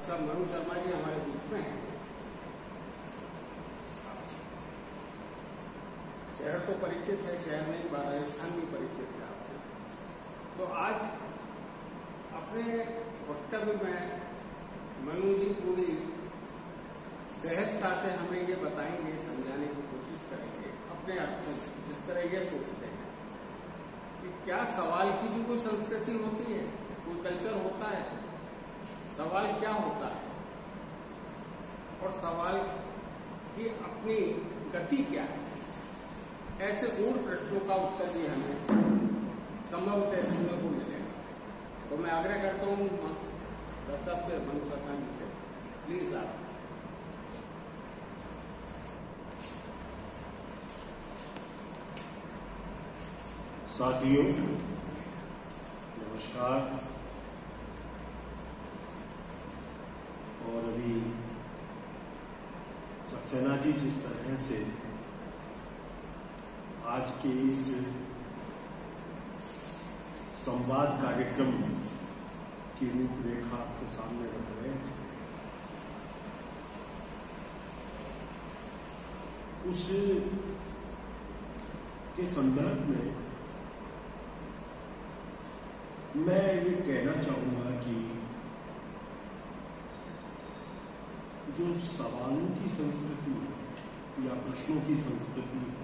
साहब मनु शर्मा जी हमारे बीच में हैं। शहर तो परिचित है, शहर में राजस्थान भी परिचित है आपसे। तो आज अपने वक्तव्य में मनु जी पूरी सहजता से हमें ये बताएंगे, समझाने की कोशिश करेंगे अपने अर्थों में, जिस तरह ये सोचते हैं कि क्या सवाल की भी कोई संस्कृति होती है, कोई कल्चर होता है, सवाल क्या होता है और सवाल की अपनी गति क्या है। ऐसे गूढ़ प्रश्नों का उत्तर भी हमें संभवतः सुनने को मिलेगा। तो मैं आग्रह करता हूँ सबसे मनु शर्मा जी से, प्लीज आप। साथियों नमस्कार। और अभी सक्सेना जी जिस तरह से आज के इस संवाद कार्यक्रम की रूपरेखा आपके सामने रख रहे हैं, उस के संदर्भ में मैं ये कहना चाहूंगा कि जो सवालों की संस्कृति या प्रश्नों की संस्कृति है,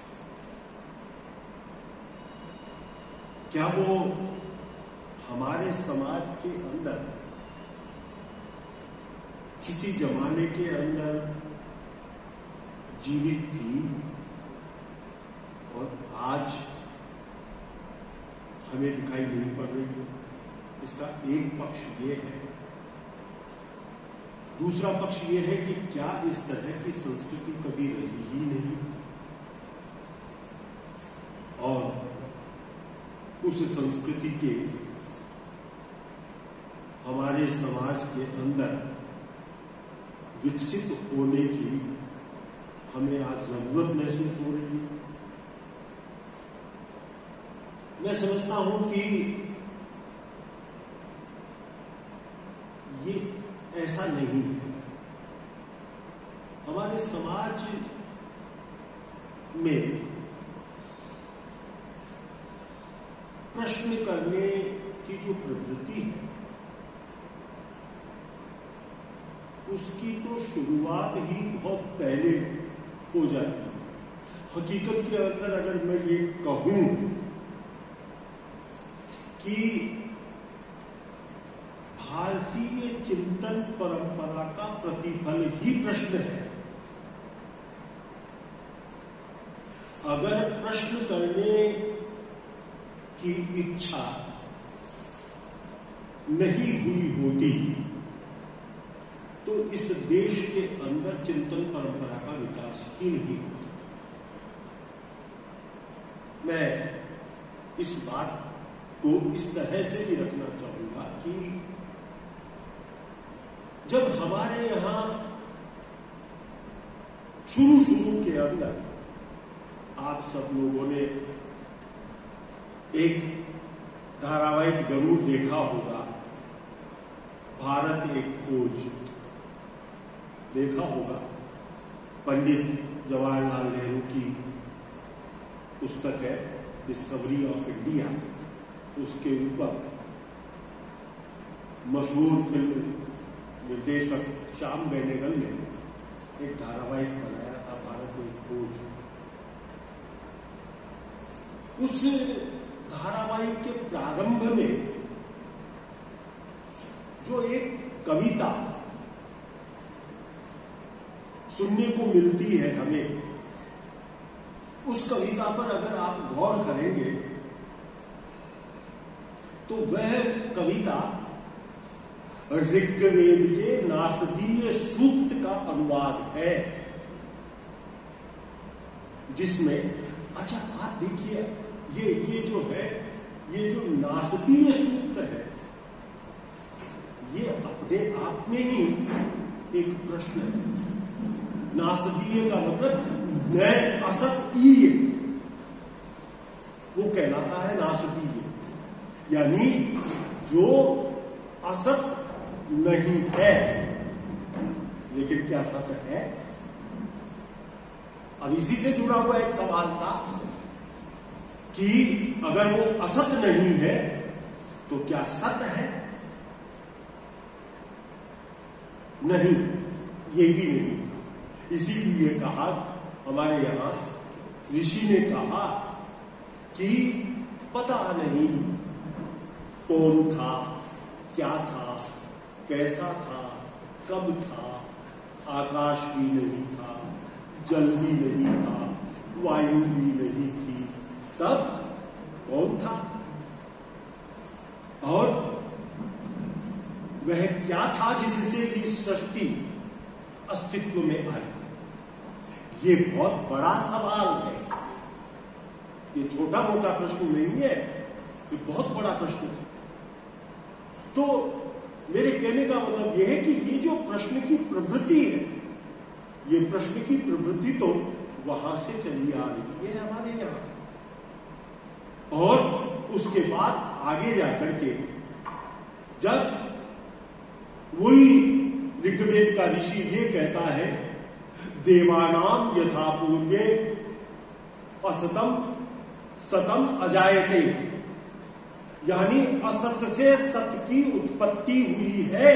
क्या वो हमारे समाज के अंदर किसी जमाने के अंदर जीवित थी और आज हमें दिखाई नहीं पड़ रही है? इसका एक पक्ष ये है। दूसरा पक्ष ये है कि क्या इस तरह की संस्कृति कभी रही ही नहीं और उस संस्कृति के हमारे समाज के अंदर विकसित होने की हमें आज जरूरत महसूस हो रही है। मैं समझता हूं कि ये ऐसा नहीं है। हमारे समाज में प्रश्न करने की जो प्रवृत्ति है, उसकी तो शुरुआत ही बहुत पहले हो जाती है। हकीकत के अंदर अगर मैं ये कहूं कि भारतीय चिंतन परंपरा का प्रतिफल ही प्रश्न है। अगर प्रश्न करने की इच्छा नहीं हुई होती तो इस देश के अंदर चिंतन परंपरा का विकास ही नहीं होता। मैं इस बात को इस तरह से भी रखना चाहूंगा कि जब हमारे यहां शुरू के अंदर आप सब लोगों ने एक धारावाहिक जरूर देखा होगा, भारत एक खोज देखा होगा। पंडित जवाहरलाल नेहरू की पुस्तक है डिस्कवरी ऑफ इंडिया। उसके ऊपर मशहूर फिल्म निर्देशक श्याम बेनेगल ने एक धारावाहिक बनाया था, भारत एक खोज। उस धारावाहिक के प्रारंभ में जो एक कविता सुनने को मिलती है हमें, उस कविता पर अगर आप गौर करेंगे तो वह कविता ऋग्वेद के नासदीय सूक्त का अनुवाद है, जिसमें अच्छा आप देखिए ये जो है, ये जो नासदीय सूक्त है, ये अपने आप में ही एक प्रश्न है। नासदीय का मतलब नए असत ईय, वो कहलाता है नासदीय, यानी जो असत नहीं है, लेकिन क्या सत्य है? अब इसी से जुड़ा हुआ एक सवाल था कि अगर वो असत नहीं है तो क्या सत्य है? नहीं, ये भी नहीं। इसीलिए कहा, हमारे यहां ऋषि ने कहा कि पता नहीं कौन था, क्या था, कैसा था, कब था, आकाश भी नहीं था, जल भी नहीं था, वायु भी नहीं थी, तब कौन था और वह क्या था जिससे ये सृष्टि अस्तित्व में आई? ये बहुत बड़ा सवाल है। ये छोटा मोटा प्रश्न नहीं है, ये बहुत बड़ा प्रश्न है। तो मेरे कहने का मतलब यह है कि ये जो प्रश्न की प्रवृत्ति है, ये प्रश्न की प्रवृत्ति तो वहां से चली आ रही है हमारे यहां, और उसके बाद आगे जाकर के जब वही ऋग्वेद का ऋषि ये कहता है, देवानाम यथा पूर्वे असतम सतम अजायते, यानी असत से सत की उत्पत्ति हुई है।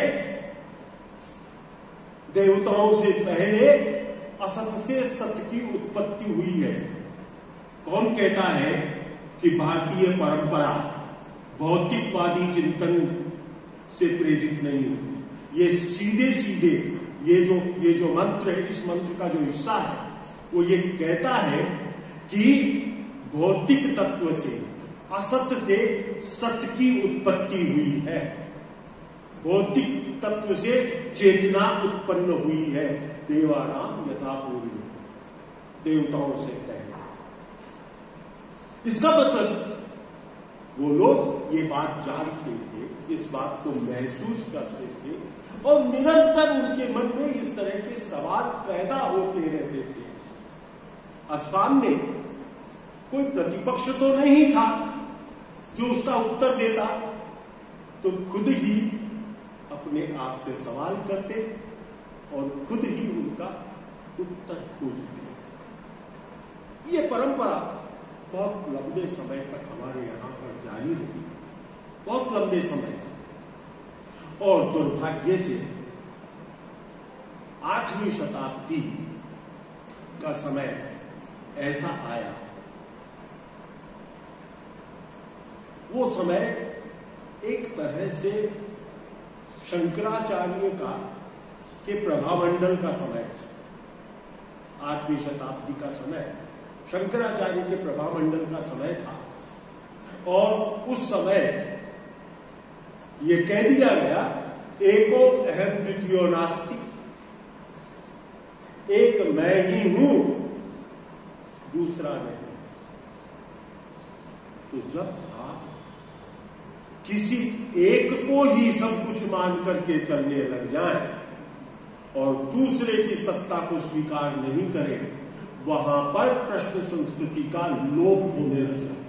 देवताओं से पहले असत से सत की उत्पत्ति हुई है। कौन कहता है कि भारतीय परंपरा भौतिकवादी चिंतन से प्रेरित नहीं होती? ये सीधे सीधे ये जो मंत्र है, इस मंत्र का जो हिस्सा है, वो ये कहता है कि भौतिक तत्व से, असत से सत की उत्पत्ति हुई है। भौतिक तत्व से चेतना उत्पन्न हुई है। देवानाम यथा पूर्व, देवताओं से पहले। इसका मतलब वो लोग ये बात जानते थे, इस बात को महसूस करते थे, और निरंतर उनके मन में इस तरह के सवाल पैदा होते रहते थे। अब सामने कोई प्रतिपक्ष तो नहीं था जो उसका उत्तर देता, तो खुद ही अपने आप से सवाल करते और खुद ही उनका उत्तर खोजते। ये परंपरा बहुत लंबे समय तक हमारे यहां पर जारी रही, बहुत लंबे समय तक। और दुर्भाग्य से 8वीं शताब्दी का समय ऐसा आया, वो समय एक तरह से शंकराचार्य के प्रभामंडल का समय था। 8वीं शताब्दी का समय शंकराचार्य के प्रभामंडल का समय था, और उस समय ये कह दिया गया, एको अहम द्वितीयो नास्ति, एक मैं ही हूं, दूसरा नहीं। तो जब आप किसी एक को ही सब कुछ मान करके चलने लग जाएं और दूसरे की सत्ता को स्वीकार नहीं करें, वहां पर प्रश्न संस्कृति का लोप होने लग जाए।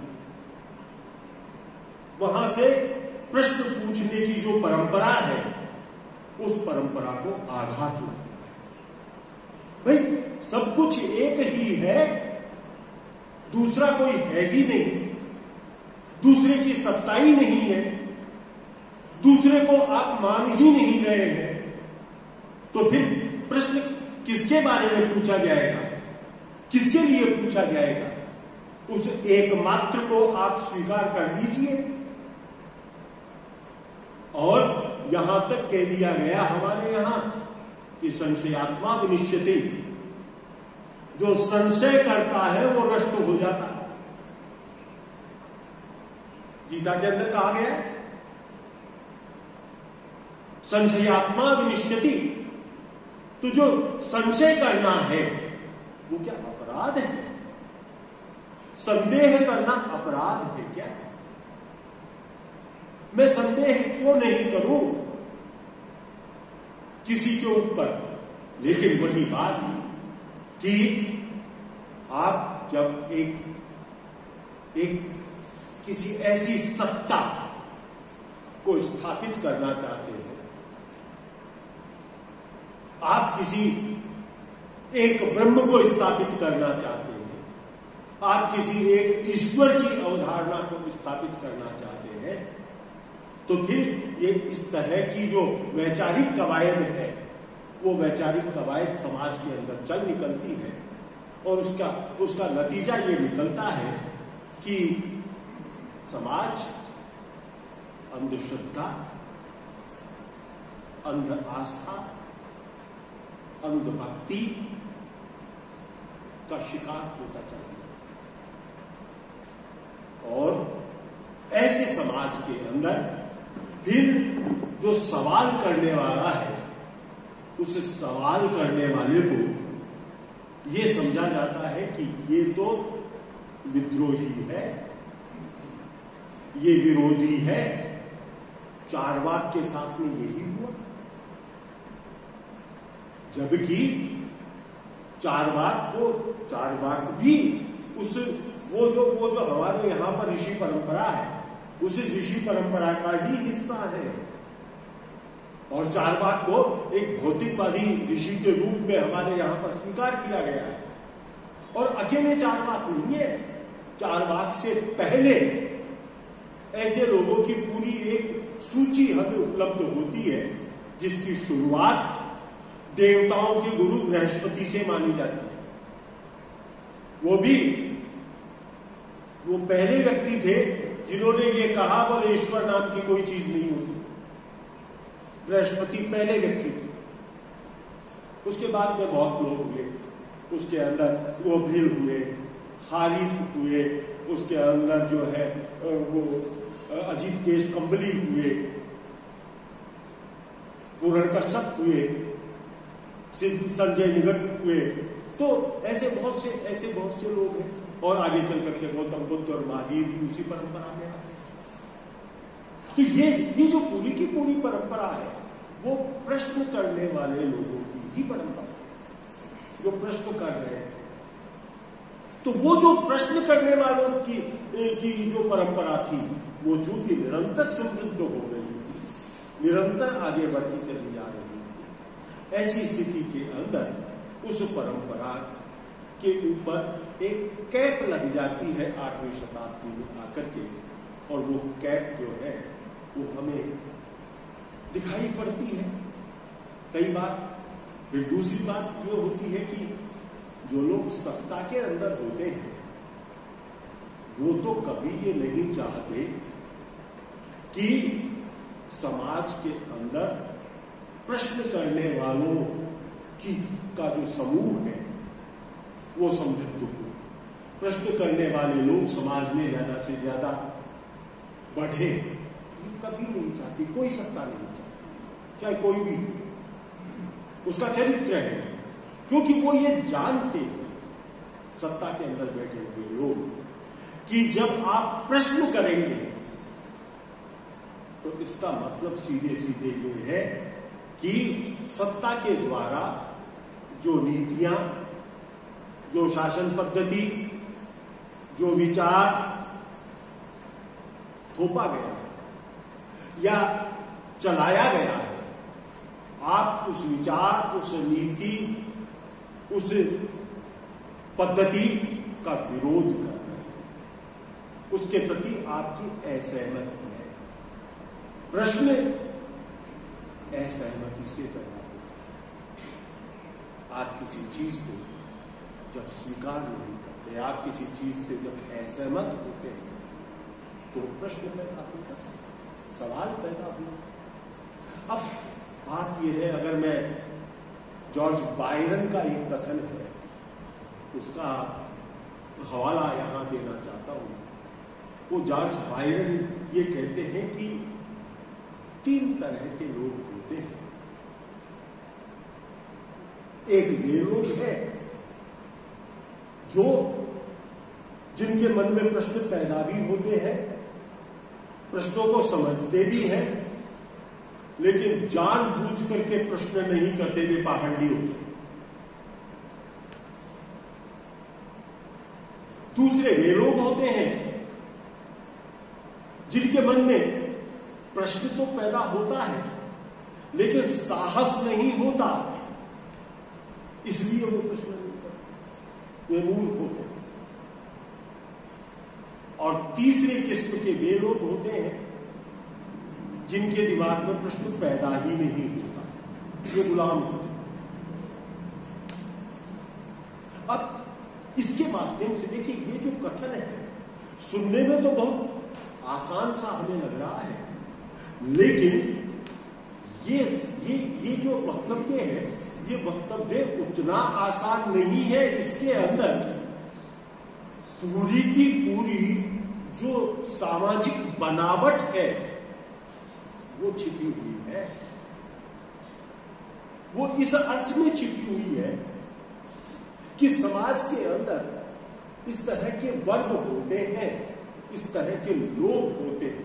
वहां से प्रश्न पूछने की जो परंपरा है, उस परंपरा को आघात हो। भाई सब कुछ एक ही है, दूसरा कोई है ही नहीं, दूसरे की सत्ता ही नहीं है, दूसरे को आप मान ही नहीं रहे हैं, तो फिर प्रश्न किसके बारे में पूछा जाएगा, किसके लिए पूछा जाएगा? उस एकमात्र को आप स्वीकार कर लीजिए। और यहां तक कह दिया गया हमारे यहां कि संशयात्मा विनिश्यते, जो संशय करता है वो नष्ट हो जाता है। गीता के अंदर कहा गया है, संशयात्मा विनिश्यति। तो जो संशय करना है वो क्या अपराध है? संदेह करना अपराध है क्या? मैं संदेह क्यों नहीं करूं किसी के ऊपर? लेकिन वही बात कि आप जब एक किसी ऐसी सत्ता को स्थापित करना चाहते हैं, आप किसी एक ब्रह्म को स्थापित करना चाहते हैं, आप किसी एक ईश्वर की अवधारणा को स्थापित करना चाहते हैं, तो फिर ये इस तरह की जो वैचारिक कवायद है, वो वैचारिक कवायद समाज के अंदर चल निकलती है और उसका नतीजा ये निकलता है कि समाज अंधश्रद्धा, अंध आस्था, अंधभक्ति का शिकार होता चला और ऐसे समाज के अंदर फिर जो सवाल करने वाला है, उस सवाल करने वाले को ये समझा जाता है कि ये तो विद्रोही है, ये विरोधी है। चारवाक के साथ में यही हुआ, जबकि चारवाक भी वो जो हमारे यहां पर ऋषि परंपरा है, उस ऋषि परंपरा का ही हिस्सा है। और चारवाक को एक भौतिकवादी ऋषि के रूप में हमारे यहां पर स्वीकार किया गया है। और अकेले चारवाक नहीं है, चारवाक से पहले ऐसे लोगों की पूरी एक सूची हमें उपलब्ध होती है, जिसकी शुरुआत देवताओं के गुरु बृहस्पति से मानी जाती है। वो पहले व्यक्ति थे जिन्होंने ये कहा बोले ईश्वर नाम की कोई चीज नहीं होती। बृहस्पति पहले व्यक्ति थे। उसके बाद में बहुत लोग हुए, उसके अंदर गोभिल हुए, हारित हुए, उसके अंदर जो है वो अजीत केश कंबली हुए, पूर्णकश्यप हुए, संजय निगट हुए। तो ऐसे बहुत से लोग हैं। और आगे चल करके गौतम बुद्ध और महावीर भी उसी परंपरा में आए। तो ये जो पूरी की पूरी परंपरा है, वो प्रश्न करने वाले लोगों की ही परंपरा है, जो प्रश्न कर रहे हैं। तो वो जो प्रश्न करने वालों की जो परंपरा थी, वो चूंकि निरंतर समृद्ध हो गई थी, निरंतर आगे बढ़ती चली जा रही थी, ऐसी स्थिति के अंदर उस परंपरा के ऊपर एक कैप लग जाती है 8वीं शताब्दी में आकर के। और वो कैप जो है वो हमें दिखाई पड़ती है कई बार। फिर दूसरी बात ये होती है कि जो लोग सत्ता के अंदर होते हैं, वो तो कभी ये नहीं चाहते कि समाज के अंदर प्रश्न करने वालों का जो समूह है वो समृद्ध हो। प्रश्न करने वाले लोग समाज में ज्यादा से ज्यादा बढ़े, कभी नहीं चाहती, कोई सत्ता नहीं चाहती, चाहे कोई भी उसका चरित्र है। क्योंकि वो ये जानते हैं, सत्ता के अंदर बैठे हुए लोग, कि जब आप प्रश्न करेंगे तो इसका मतलब सीधे सीधे ये है कि सत्ता के द्वारा जो नीतियां, जो शासन पद्धति, जो विचार थोपा गया है या चलाया गया है, आप उस विचार, उस नीति, उस पद्धति का विरोध कर रहे हैं, उसके प्रति आपकी असहमति है। प्रश्न असहमति से पैदा होता है। आप किसी चीज को जब स्वीकार नहीं करते, आप किसी चीज से जब असहमत होते हैं, तो प्रश्न पैदा होता है, सवाल पैदा होता है। अब बात यह है, अगर मैं जॉर्ज बायरन का एक कथन है, उसका हवाला यहां देना चाहता हूं। वो जॉर्ज बायरन ये कहते हैं कि 3 तरह के लोग होते हैं। एक वे लोग हैं जिनके मन में प्रश्न पैदा भी होते हैं, प्रश्नों को समझते भी हैं, लेकिन जानबूझ करके प्रश्न नहीं करते, वे पाखंडी होते हैं। दूसरे वे लोग होते हैं जिनके मन में प्रश्न तो पैदा होता है, लेकिन साहस नहीं होता इसलिए वो प्रश्न नहीं करते, वे मूर्ख होते हैं। और तीसरे किस्म के वे लोग होते हैं जिनके दिमाग में प्रश्न पैदा ही नहीं होता, ये गुलाम होते हैं। अब इसके माध्यम से देखिए, ये जो कथन है सुनने में तो बहुत आसान सा हमें लग रहा है, लेकिन ये जो वक्तव्य है, ये वक्तव्य उतना आसान नहीं है। इसके अंदर पूरी की पूरी जो सामाजिक बनावट है वो छिपी हुई है। वो इस अर्थ में छिपी हुई है कि समाज के अंदर इस तरह के वर्ग होते हैं, इस तरह के लोग होते हैं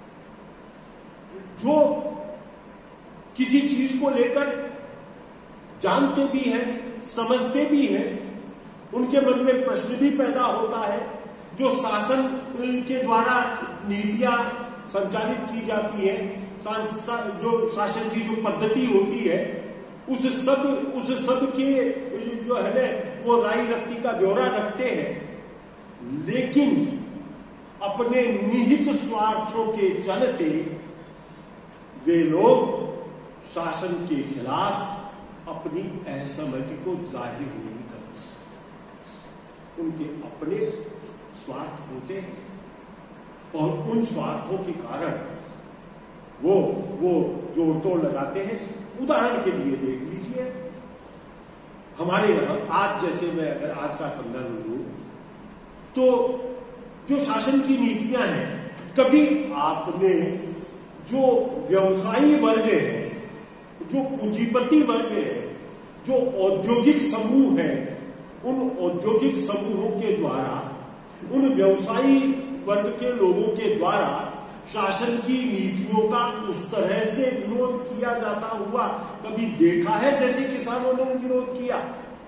जो किसी चीज को लेकर जानते भी हैं, समझते भी हैं, उनके मन में प्रश्न भी पैदा होता है। जो शासन के द्वारा नीतियां संचालित की जाती है, जो शासन की जो पद्धति होती है, उस सब के जो है ना वो राय रखने का ब्यौरा रखते हैं, लेकिन अपने निहित स्वार्थों के चलते वे लोग शासन के खिलाफ अपनी असहमति को जाहिर नहीं करते। उनके अपने स्वार्थ होते हैं और उन स्वार्थों के कारण वो जोड़ तोड़ लगाते हैं। उदाहरण के लिए देख लीजिए, हमारे यहां आज, जैसे मैं अगर आज का संदर्भ लूं तो जो शासन की नीतियां हैं, कभी आपने जो व्यवसायी वर्ग है, जो पूंजीपति वर्ग है, जो औद्योगिक समूह है, उन औद्योगिक समूहों के द्वारा, उन व्यवसायी वर्ग के लोगों के द्वारा शासन की नीतियों का उस तरह से विरोध किया जाता हुआ कभी देखा है जैसे किसानों ने विरोध किया?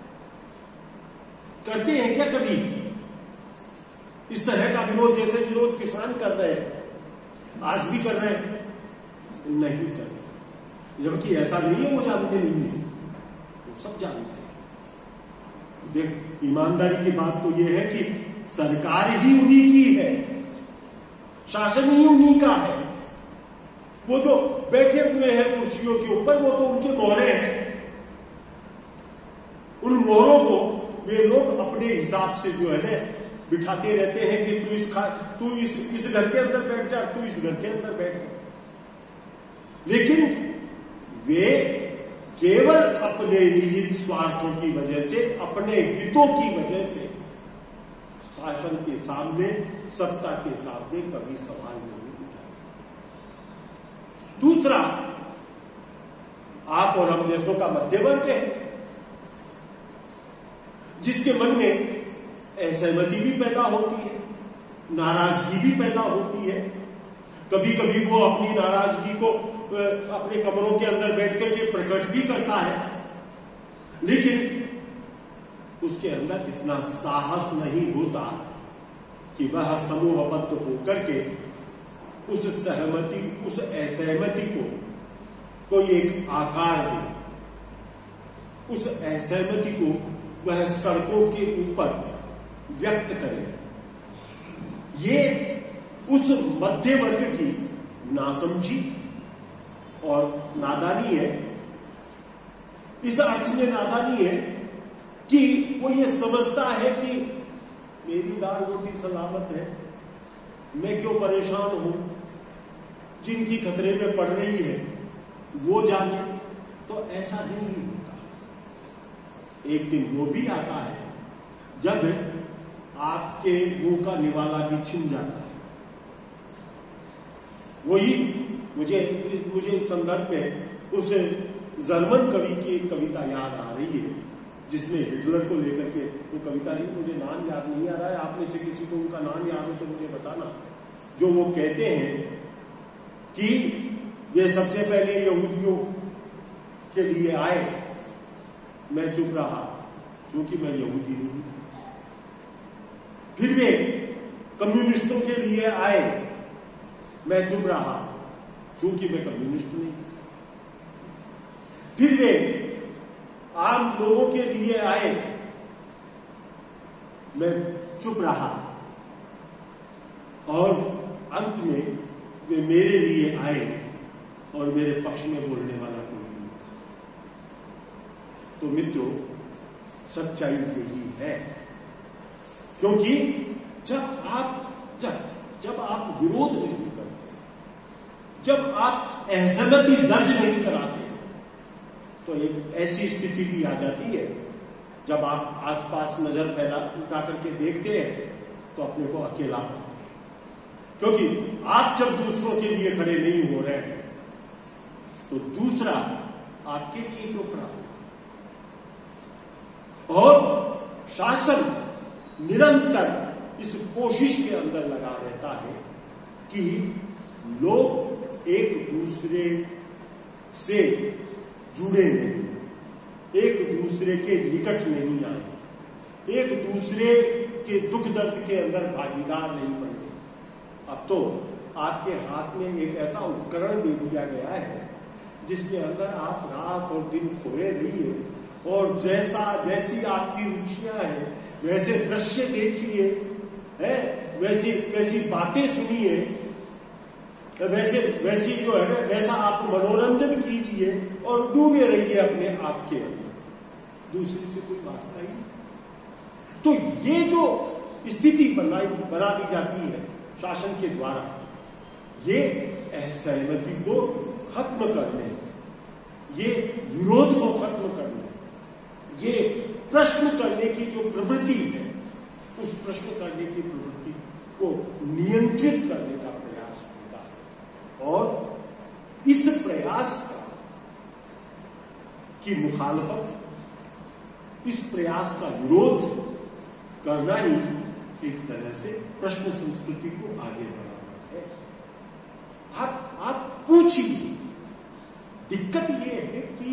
करते हैं क्या कभी इस तरह का विरोध जैसे विरोध किसान कर रहे हैं, आज भी कर रहे हैं? नहीं करते। जबकि ऐसा नहीं है वो जानते नहीं है, वो सब जानते हैं। देख, ईमानदारी की बात तो ये है कि सरकार ही उन्हीं की है, शासन ही उन्हीं का है। वो जो बैठे हुए हैं कुर्सियों के ऊपर, वो तो उनके मोहरे हैं। उन मोहरों को वे लोग अपने हिसाब से जो है ना बिठाते रहते हैं कि तू इस घर के अंदर बैठ जा, तू इस घर के अंदर बैठ जा। लेकिन वे केवल अपने निहित स्वार्थों की वजह से, अपने हितों की वजह से शासन के सामने, सत्ता के सामने कभी सवाल नहीं उठाए। दूसरा, आप और हम जैसों का मध्य वर्ग है, जिसके मन में असहमति भी पैदा होती है, नाराजगी भी पैदा होती है। कभी कभी वो अपनी नाराजगी को अपने कमरों के अंदर बैठ करके प्रकट भी करता है, लेकिन उसके अंदर इतना साहस नहीं होता कि वह समूहबद्ध होकर के उस सहमति, उस असहमति को कोई एक आकार दे, उस असहमति को वह सड़कों के ऊपर व्यक्त करे। ये उस मध्य वर्ग की नासमझी और नादानी है। इस अर्थ में नादानी है कि वो ये समझता है कि मेरी दाल रोटी सलामत है, मैं क्यों परेशान हूं, जिनकी खतरे में पड़ रही है वो जाने। तो ऐसा नहीं होता। एक दिन वो भी आता है जब आपके मुंह का निवाला भी छिन जाता है। वही मुझे इस संदर्भ में उस जर्मन कवि की एक कविता याद आ रही है, जिसमें हिटलर को लेकर के वो कविता नहीं, मुझे नाम याद नहीं आ रहा है, आप में से किसी को उनका नाम याद हो तो मुझे बताना। जो वो कहते हैं कि वे सबसे पहले यहूदियों के लिए आए, मैं चुप रहा क्योंकि मैं यहूदी नहीं। फिर वे कम्युनिस्टों के लिए आए, मैं चुप रहा क्योंकि मैं कम्युनिस्ट नहीं। फिर वे आम लोगों के लिए आए, मैं चुप रहा और अंत में वे मेरे लिए आए और मेरे पक्ष में बोलने वाला कोई नहीं था। तो मित्रों, सच्चाई यही है, क्योंकि जब आप विरोध नहीं करते, जब आप असहमति दर्ज नहीं कराते, तो एक ऐसी स्थिति भी आ जाती है जब आप आसपास नजर उठा करके देखते हैं तो अपने को अकेला पाते हैं, क्योंकि आप जब दूसरों के लिए खड़े नहीं हो रहे हैं तो दूसरा आपके लिए क्यों खड़ा हो। और शासन निरंतर इस कोशिश के अंदर लगा रहता है कि लोग एक दूसरे से जुड़े नहीं, एक दूसरे के निकट नहीं आए, एक दूसरे के दुख दर्द के अंदर भागीदार नहीं बने। अब तो आपके हाथ में एक ऐसा उपकरण दे दिया गया है जिसके अंदर आप रात और दिन खोए रहिए और जैसी आपकी रुचियां हैं वैसे दृश्य देखिए, है वैसी बातें सुनिए, वैसी जो है ना वैसा आप मनोरंजन कीजिए और डूबे रहिए अपने आप के अंदर, दूसरी से कोई वास्ता ही नहीं। तो ये जो स्थिति बना दी जाती है शासन के द्वारा, ये असहमति को खत्म करने, ये विरोध को खत्म करने, ये प्रश्न करने की जो प्रवृत्ति है उस प्रश्न करने की प्रवृत्ति को नियंत्रित करने का प्रयास होता है। और इस प्रयास की मुखालफत, इस प्रयास का विरोध करना ही एक तरह से प्रश्न संस्कृति को आगे बढ़ाना है। आप पूछिए, दिक्कत यह है कि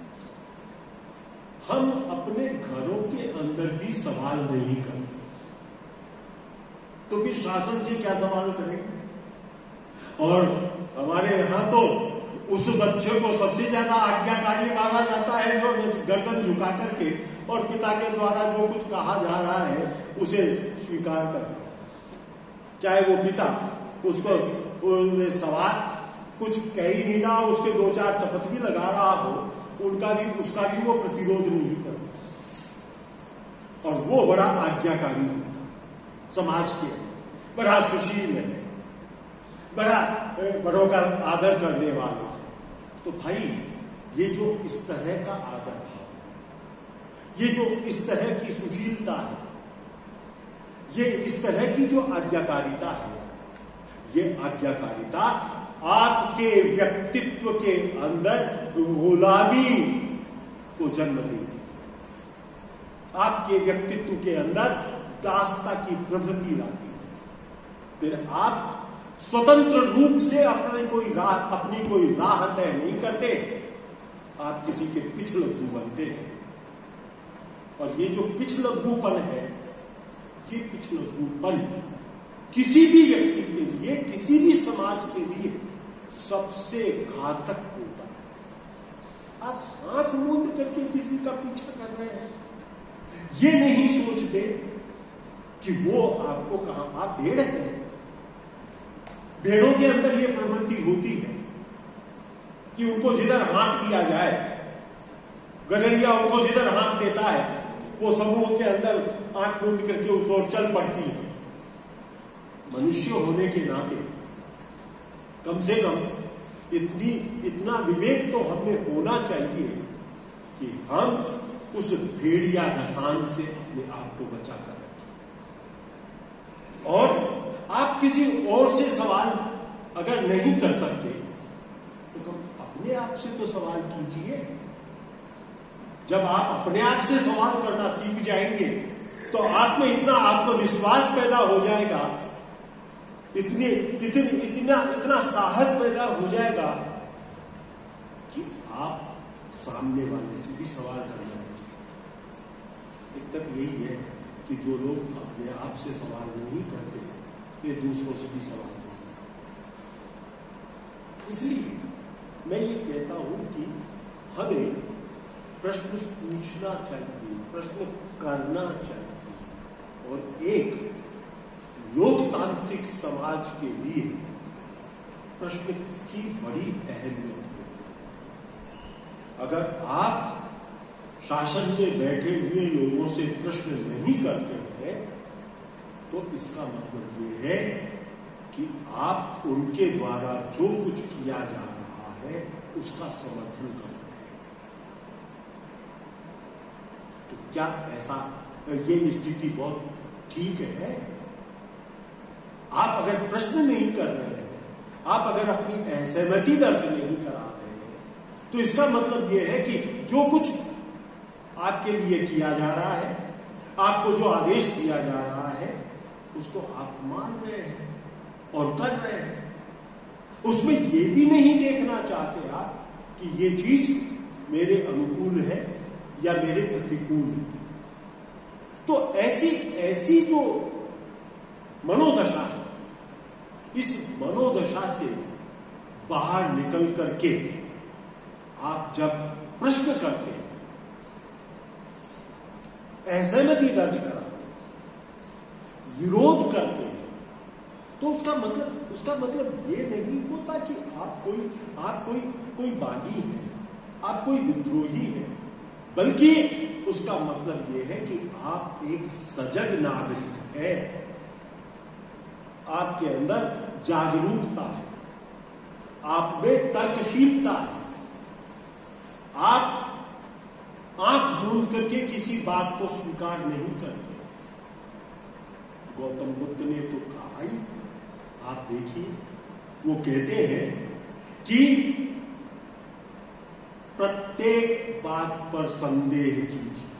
हम अपने घरों के अंदर भी सवाल नहीं करते, तो फिर शासन से क्या सवाल करेंगे। और हमारे यहां तो उस बच्चे को सबसे ज्यादा आज्ञाकारी माना जाता है जो गर्दन झुका करके और पिता के द्वारा जो कुछ कहा जा रहा है उसे स्वीकार कर, चाहे वो पिता उसको सवाल कुछ कह ही नहीं रहा, उसके दो चार चपत भी लगा रहा हो, उसका भी वो प्रतिरोध नहीं करता और वो बड़ा आज्ञाकारी होता, समाज के बड़ा सुशील है, बड़ों का आदर करने वाला। तो भाई ये जो इस तरह का आदर भाव, ये जो इस तरह की सुशीलता है, ये इस तरह की जो आज्ञाकारिता है, ये आज्ञाकारिता आपके व्यक्तित्व के अंदर गुलामी को जन्म देती, आपके व्यक्तित्व के अंदर दासता की प्रवृत्ति लाती है। फिर आप स्वतंत्र रूप से अपनी कोई राह तय नहीं करते, आप किसी के पिछलग्गू बनते हैं। और ये जो पिछलग्गूपन है, ये पिछलग्गूपन किसी भी व्यक्ति के लिए, किसी भी समाज के लिए सबसे घातक होता है। आप आंख मूंद करके किसी का पीछा कर रहे हैं, ये नहीं सोचते कि वो आपको कहां, आप भेड़ हैं, भेड़ों के अंदर ये प्रवृत्ति होती है कि उनको जिधर हाँक दिया जाए, गडरिया उनको जिधर हाँक देता है वो समूह के अंदर आंख मूंद करके उस ओर चल पड़ती है। मनुष्य होने के नाते कम से कम इतना विवेक तो हमें होना चाहिए कि हम उस भेड़िया घसान से अपने आप को बचा कर रखें। और आप किसी और से सवाल अगर नहीं कर सकते तो अपने आप से तो सवाल कीजिए। जब आप अपने आप से सवाल करना सीख जाएंगे तो आप में इतना आत्मविश्वास पैदा हो जाएगा, इतना साहस पैदा हो जाएगा कि आप सामने वाले से भी सवाल करना चाहिए। एक तक यही है कि जो लोग अपने आप से सवाल नहीं करते वे दूसरों से भी सवाल नहीं करते। इसलिए मैं ये कहता हूं कि हमें प्रश्न पूछना चाहिए, प्रश्न करना चाहिए। और एक लोकतांत्रिक समाज के लिए प्रश्न की बड़ी अहमियत है। अगर आप शासन में बैठे हुए लोगों से प्रश्न नहीं करते हैं तो इसका मतलब ये है कि आप उनके द्वारा जो कुछ किया जा रहा है उसका समर्थन कर रहे हैं। तो क्या ऐसा ये स्थिति बहुत ठीक है? आप अगर प्रश्न नहीं कर रहे हैं, आप अगर अपनी असहमति दर्ज नहीं करा रहे हैं, तो इसका मतलब यह है कि जो कुछ आपके लिए किया जा रहा है, आपको जो आदेश दिया जा रहा है, उसको आप मान रहे हैं और कर रहे हैं। उसमें ये भी नहीं देखना चाहते आप कि ये चीज मेरे अनुकूल है या मेरे प्रतिकूल है। तो ऐसी जो मनोदशा है, इस मनोदशा से बाहर निकल करके आप जब प्रश्न करते हैं, असहमति दर्ज कराते हैं, विरोध करते हैं, तो उसका मतलब ये नहीं होता कि आप कोई बागी है, आप कोई विद्रोही है, बल्कि उसका मतलब ये है कि आप एक सजग नागरिक है, आपके अंदर जागरूकता है, आप में तर्कशीलता है, आप आंख मूंद करके किसी बात को स्वीकार नहीं करते। गौतम बुद्ध ने तो कहा ही, आप देखिए, वो कहते हैं कि प्रत्येक बात पर संदेह कीजिए।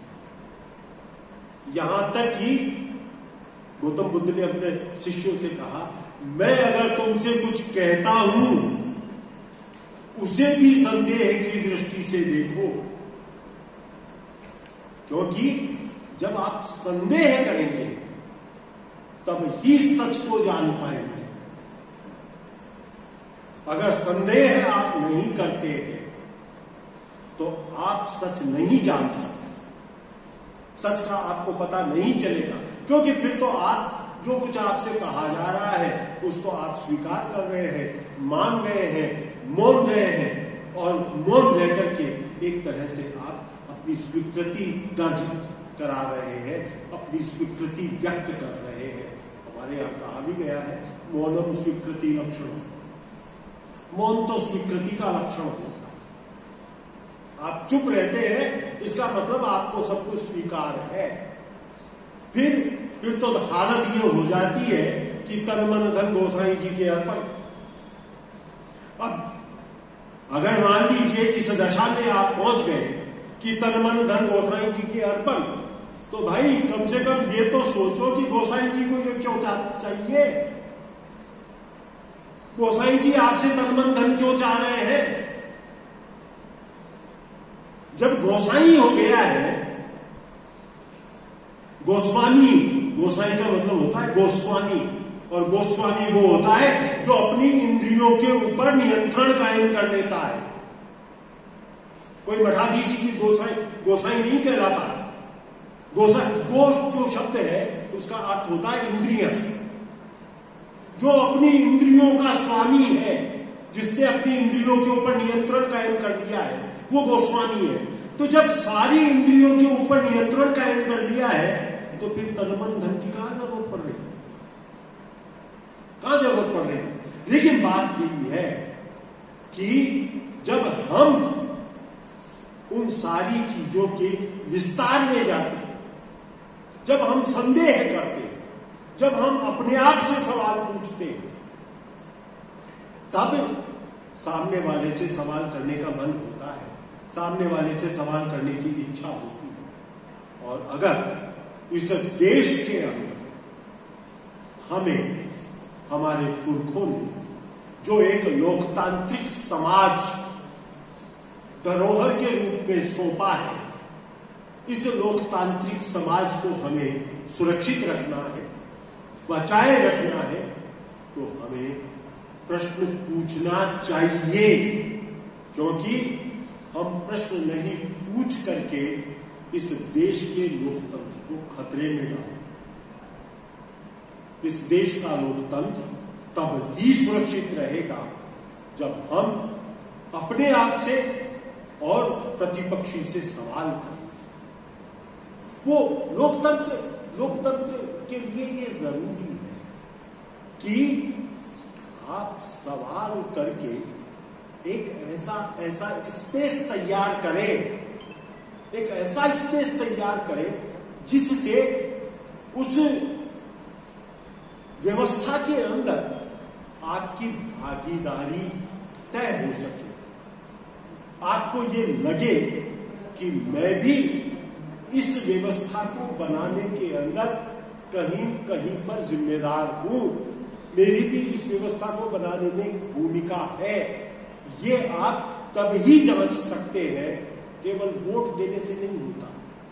यहां तक कि गौतम बुद्ध ने अपने शिष्यों से कहा, मैं अगर तुमसे कुछ कहता हूं उसे भी संदेह की दृष्टि से देखो, क्योंकि जब आप संदेह करेंगे तब ही सच को जान पाएंगे। अगर संदेह आप नहीं करते हैं तो आप सच नहीं जान सकते, सच का आपको पता नहीं चलेगा, क्योंकि फिर तो आप जो कुछ आपसे कहा जा रहा है उसको आप स्वीकार कर रहे हैं, मान रहे हैं, मौन रहे हैं, और मौन रह करके एक तरह से आप अपनी स्वीकृति दर्ज करा रहे हैं, अपनी स्वीकृति व्यक्त कर रहे हैं। हमारे यहां कहा भी गया है, मौनम स्वीकृति लक्षण। मौन तो स्वीकृति का लक्षण होता है। आप चुप रहते हैं, इसका मतलब आपको सब कुछ स्वीकार है। फिर तो हालत ये हो जाती है कि तन मन धन गोसाई जी के अर्पण। अब अगर मान लीजिए इस दशा में आप पहुंच गए कि तन मन धन गोसाई जी के अर्पण, तो भाई कम से कम ये तो सोचो कि गोसाई जी को ये क्यों चाहिए, गोसाई जी आपसे तन मन धन क्यों चाह रहे हैं। जब गोसाई हो गया है, गोस्वामी, गोसाई का मतलब होता है गोस्वामी, और गोस्वामी वो होता है जो अपनी इंद्रियों के ऊपर नियंत्रण कायम कर लेता है। कोई मठाधीश की गोसाई नहीं कहलाता। गोश जो शब्द है उसका अर्थ होता है इंद्रिय। जो अपनी इंद्रियों का स्वामी है, जिसने अपनी इंद्रियों के ऊपर नियंत्रण कायम कर दिया है, वो गोस्वामी है। तो जब सारी इंद्रियों के ऊपर नियंत्रण कायम कर दिया है तो फिर तन मन धन की कहां जरूरत पड़ रही है, कहां जरूरत पड़ रही है। लेकिन बात यही है कि जब हम उन सारी चीजों के विस्तार में जाते हैं, जब हम संदेह करते हैं, जब हम अपने आप से सवाल पूछते हैं, तब सामने वाले से सवाल करने का मन होता है, सामने वाले से सवाल करने की इच्छा होती है। और अगर इस देश के अंदर हमें हमारे पुरखों ने जो एक लोकतांत्रिक समाज धरोहर के रूप में सौंपा है, इस लोकतांत्रिक समाज को हमें सुरक्षित रखना है, बचाए रखना है, तो हमें प्रश्न पूछना चाहिए। क्योंकि हम प्रश्न नहीं पूछ करके इस देश के लोकतंत्र को खतरे में डालो। इस देश का लोकतंत्र तब ही सुरक्षित रहेगा जब हम अपने आप से और प्रतिपक्षी से सवाल करें। वो लोकतंत्र के लिए ये जरूरी है कि आप सवाल करके एक ऐसा स्पेस तैयार करें, एक ऐसा स्पेस तैयार करें जिससे उस व्यवस्था के अंदर आपकी भागीदारी तय हो सके। आपको ये लगे कि मैं भी इस व्यवस्था को बनाने के अंदर कहीं कहीं पर जिम्मेदार हूं, मेरी भी इस व्यवस्था को बनाने में भूमिका है। ये आप तब ही जांच सकते हैं, केवल वोट देने से नहीं होता।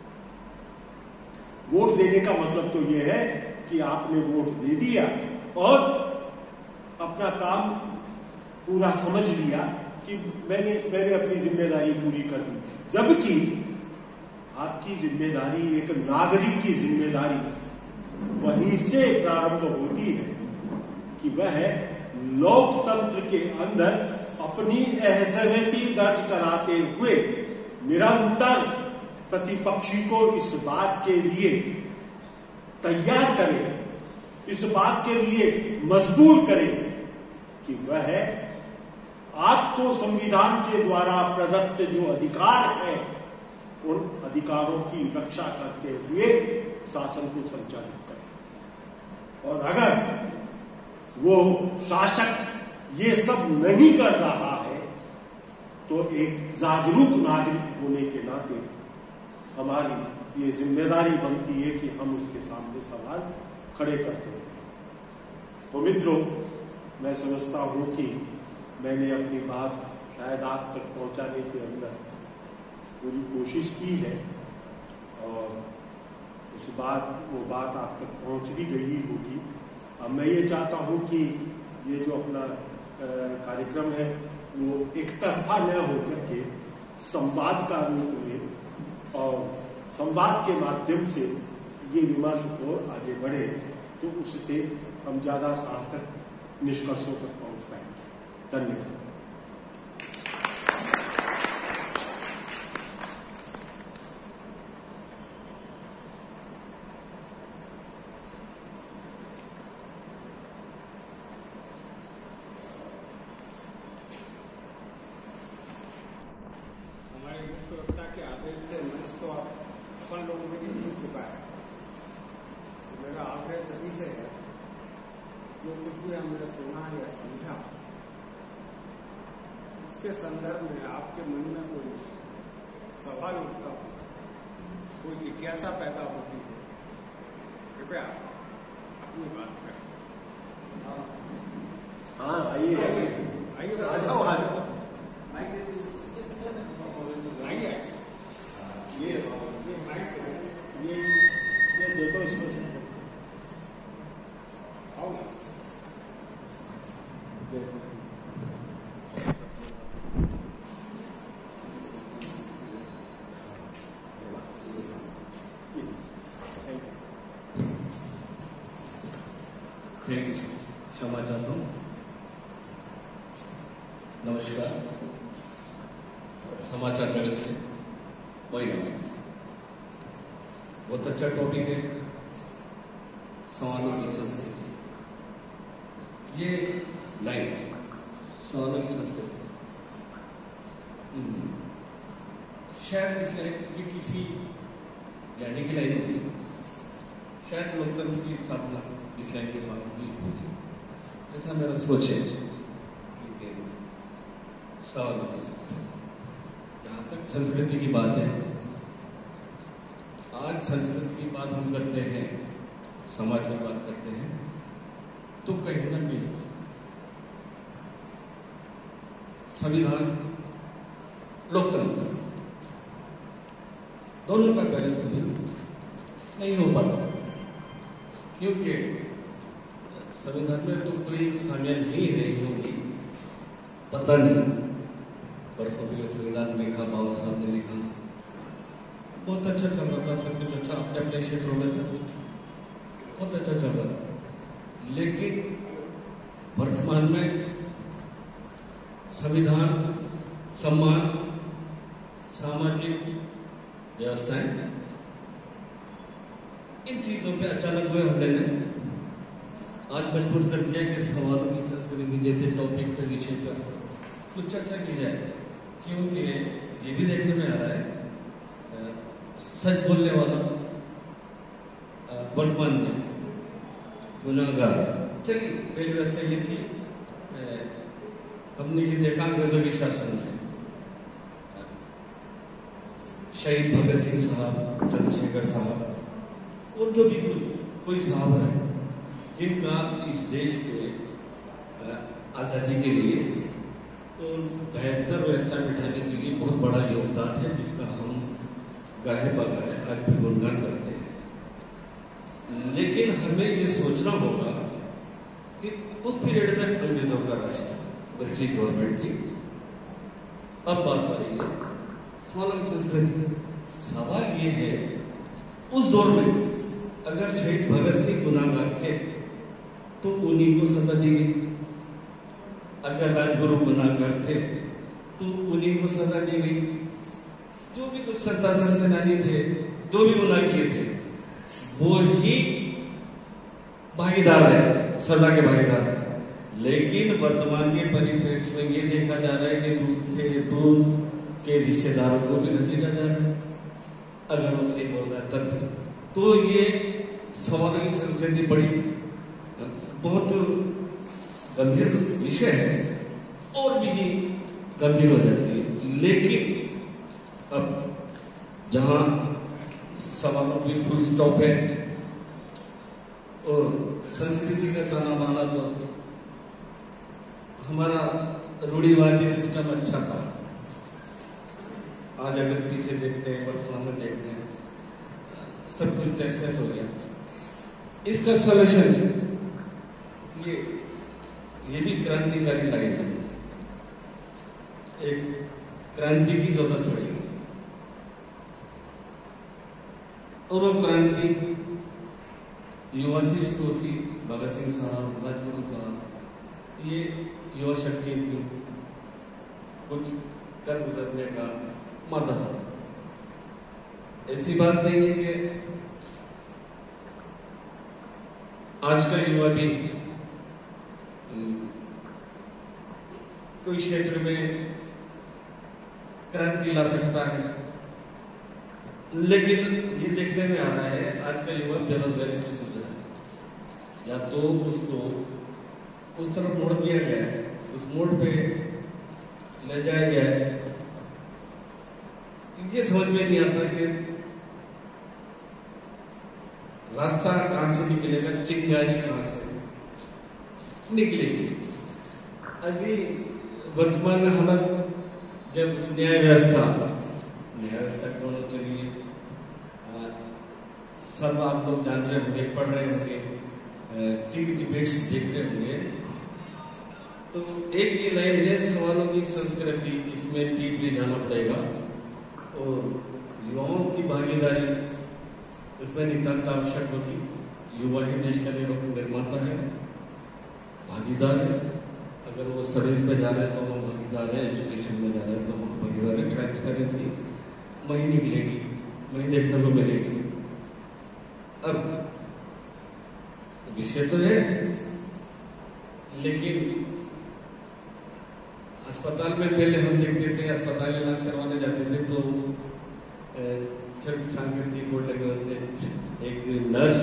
वोट देने का मतलब तो यह है कि आपने वोट दे दिया और अपना काम पूरा समझ लिया कि मैंने अपनी जिम्मेदारी पूरी कर दी। जबकि आपकी जिम्मेदारी, एक नागरिक की जिम्मेदारी वहीं से प्रारंभ होती है कि वह लोकतंत्र के अंदर अपनी असहमति दर्ज कराते हुए निरंतर प्रतिपक्षी को इस बात के लिए तैयार करे, इस बात के लिए मजबूर करे कि वह आपको संविधान के द्वारा प्रदत्त जो अधिकार है उन अधिकारों की रक्षा करते हुए शासन को संचालित करे। और अगर वो शासक ये सब नहीं कर रहा है तो एक जागरूक नागरिक होने के नाते हमारी ये जिम्मेदारी बनती है कि हम उसके सामने सवाल खड़े करते हैं। तो मित्रों, मैं समझता हूं कि मैंने अपनी बात शायद आप तक पहुंचाने के अंदर पूरी कोशिश की है और वो बात आप तक पहुंच भी गई होगी। अब मैं ये चाहता हूं कि ये जो अपना कार्यक्रम है वो एक तरफा न होकर के संवाद का रूप में और संवाद के माध्यम से ये विमर्श को आगे बढ़े, तो उससे हम ज्यादा सार्थक निष्कर्षों तक पहुंच पाएंगे। धन्यवाद। से मंच तो अपन लोगों में भी मिल चुका है। मेरा आग्रह सभी से है, जो कुछ भी हमने सुना या समझा उसके संदर्भ में आपके मन में कोई सवाल उठता हो, कोई जिज्ञासा पैदा होती है, कृपया अपनी बात करें। हाँ, आइए आइए ये देखो इसको आओ ना। Thank you. क्षमा चाहता हूँ। नमस्कार। समाचार जगत से वही बहुत अच्छा टॉपिक है, सवालों की संस्कृति। ये लाइन है, सवालों की संस्कृति। शायद इस लाइन की किसी ज्ञानी की लाइन होगी, शायद लोकतंत्र की स्थापना इस लाइन के बाद हुई होगी, ऐसा मेरा सोच है। सवालों की संस्कृति, जहाँ तक संस्कृति की बात है, आज संस्कृति की बात हम करते हैं, समाज की बात करते हैं, तो कहीं ना कहीं संविधान, लोकतंत्र दोनों का बैलेंस नहीं हो पाता, क्योंकि संविधान में तो कोई खामियां नहीं रही होगी, पता नहीं। परसों भी संविधान लिखा, बाबा साहब ने लिखा, बहुत अच्छा चल रहा था, सब कुछ अच्छा अपने अपने क्षेत्रों में सब कुछ बहुत अच्छा चल रहा था। लेकिन वर्तमान में संविधान, सम्मान, सामाजिक व्यवस्थाएं, इन चीजों पे अचानक जो हमने आज मजबूर कर दिया कि समाजों की संस्कृति जैसे टॉपिक पे, विषय पर कुछ चर्चा की जाए, क्योंकि ये भी देखने में आ रहा है सच बोलने वाला वर्तमान में गुनाहगार। चलिए, पहली व्यवस्था ये थी, हमने ये देखा अंग्रेजों के शासन में शहीद भगत सिंह साहब, चंद्रशेखर साहब और जो भी कोई साहब है जिनका इस देश के आजादी के लिए तो बेहतर व्यवस्था बिठाने के लिए बहुत बड़ा योगदान है, जिसका हम गाहे बगाहे आज भी गुणगान करते हैं। लेकिन हमें ये सोचना होगा कि उस पीरियड में अंग्रेजों का राज था, ब्रिटिश गवर्नमेंट थी। अब बात आ रही है स्वालम संस्कृति। सवाल ये है, उस दौर में अगर शहीद भगत सिंह गुनाहगार थे तो उन्हीं को सजा दी गई, अगर राजगुरु गुनाहगार थे तो उन्हीं को सजा दी गई, जो भी कुछ स्वतंत्रता सेनानी थे, जो भी गुनाह किए थे, वो ही भागीदार है, सजा के भागीदार है। लेकिन वर्तमान के परिप्रेक्ष्य में ये देखा जा रहा है कि दूर से दूर के रिश्तेदारों को भी घसीटा जा रहा है, अगर वो सही बोल रहा है तब भी। तो ये समाज की संस्कृति बड़ी बहुत गंभीर विषय है और भी गंभीर हो जाती है। लेकिन अब जहां सवालों की फुल स्टॉप है और संस्कृति का ताना बाना, तो हमारा रूढ़िवादी सिस्टम अच्छा था। आज अगर पीछे देखते हैं, वर्तमान में देखते हैं, सब कुछ तहस हो गया। इसका सॉल्यूशन ये भी क्रांतिकारी लाइन है, एक क्रांति की जरूरत पड़ेगी। और वो क्रांति युवा से शुरू होती, भगत सिंह साहब, राजगुरु साहब, ये युवा शक्ति थी, कुछ कर गुजरने का मदद था। ऐसी बात नहीं है कि आज का युवा भी कोई क्षेत्र में क्रांति ला सकता है, लेकिन ये देखने में आ रहा है आज का युवा बेरोजगारी से जूझ रहा है। या तो उसको उस तरफ मोड़ दिया गया है, उस मोड़ पे ले जाया गया है, ये समझ में नहीं आता कि रास्ता कहां से निकलेगा, चिंगारी कहां से निकलेगी। अभी वर्तमान में हालत, जब न्याय व्यवस्था कौन चलिए, सब आप लोग जान रहे होंगे, पढ़ रहे होंगे, टीवी डिबेट्स देख रहे होंगे, तो एक ये लाइन है, सवालों की संस्कृति, इसमें डीपली जाना पड़ेगा और युवाओं की भागीदारी इसमें नितांत आवश्यक होगी। युवा ही देश का निर्माता है, भागीदार है। अगर वो सर्विस में जा रहे हैं तो हम भागीदार है, एजुकेशन में जा रहे हैं तो हम भागीदार है। ट्रांसपेरेंसी वही निकलेगी, वही देखने को मिलेगी। अब विषय तो है, लेकिन अस्पताल में पहले हम देखते थे, अस्पताल में इलाज करवाने जाते थे तो सिर्फ सांकेतिक बोर्ड लगे होते, एक नर्स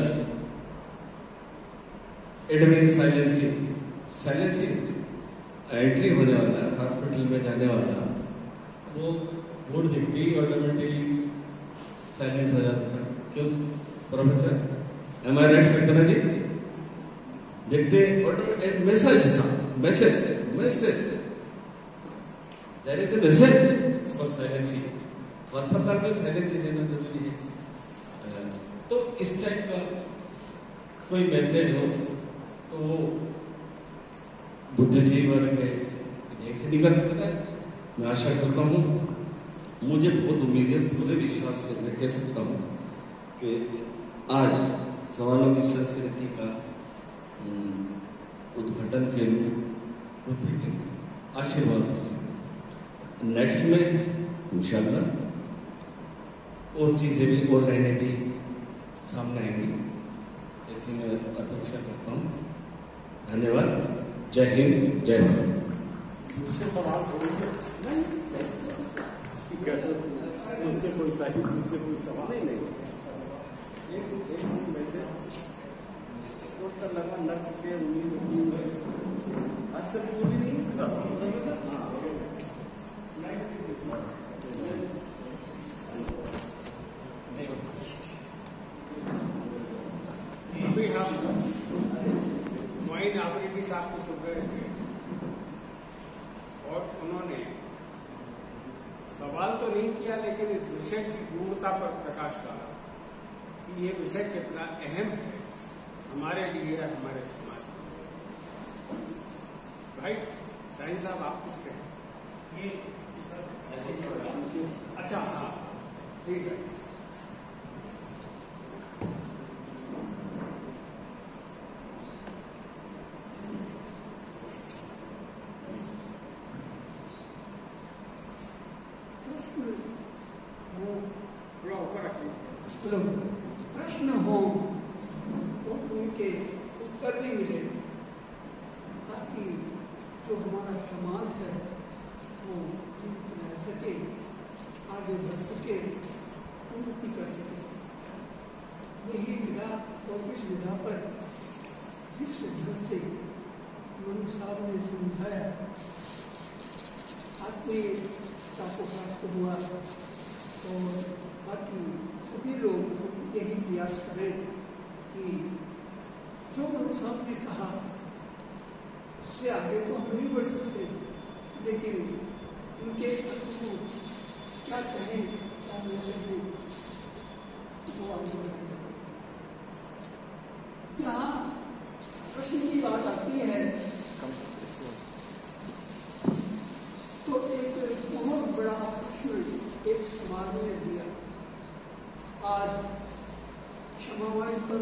एडमिन साइलेंसिंग एंट्री होने वाला है, हॉस्पिटल में जाने वाला, वो बोर्ड दिखती ऑटोमेटिकली साइलेंट हो जाता था। क्यों प्रोफेसर, एम आई राइट सकते जी? देखते ऑटोमेटिक मैसेज था, message there is a message for silencing. अस्पताल में साइलेंसिंग देना जरूरी है। तो इस टाइप का कोई मैसेज हो तो वो बुद्धिजीवी वर्ग से निकल सकता है। मैं आशा करता हूं मुझे बहुत उम्मीद है, पूरे विश्वास से मैं कह सकता हूँ कि आज समानों की संस्कृति का उद्घाटन के रूप आशीर्वाद हो। नेक्स्ट में इंशाल्लाह और चीजें भी और रहने भी सामने आएंगी, ऐसी मैं अपेक्षा करता हूँ। धन्यवाद। जय हिंद, जय भारत। मुझसे सवाल मुझसे कोई साहित्य, मुझसे कोई सवाल ही नहीं। लगा लग के उम्मीद आजकल पूरी नहीं अभी हम मोइन आफरीदी साहब को सुन रहे थे और उन्होंने सवाल तो नहीं किया, लेकिन इस विषय की गूढ़ता पर प्रकाश डाला कि ये विषय कितना अहम है हमारे लिए, हमारे समाज में। भाई शाहीन साहब आप कुछ कहें? ये अच्छा, हाँ ठीक है। प्रश्न हो तो उनके उत्तर भी मिले, ताकि जो हमारा समाज है वो रह सके, आगे बढ़ सके, उन्नति कर सके। यही विधा और इस विधा पर जिस ढंग से मनु साहब ने समझाया, आत्मीयता को प्राप्त हुआ और बाकी सभी लोग यही प्रयास करें कि जो मनु साहब ने कहा उससे आगे तो हम नहीं बढ़ सकते, लेकिन उनके को क्या कहें, क्या नहीं, वो आगे बढ़ेंगे। जहाँ प्रश्न की बात आती है तो एक बहुत बड़ा प्रश्न एक समाज ने दिया। आज क्षमावान पर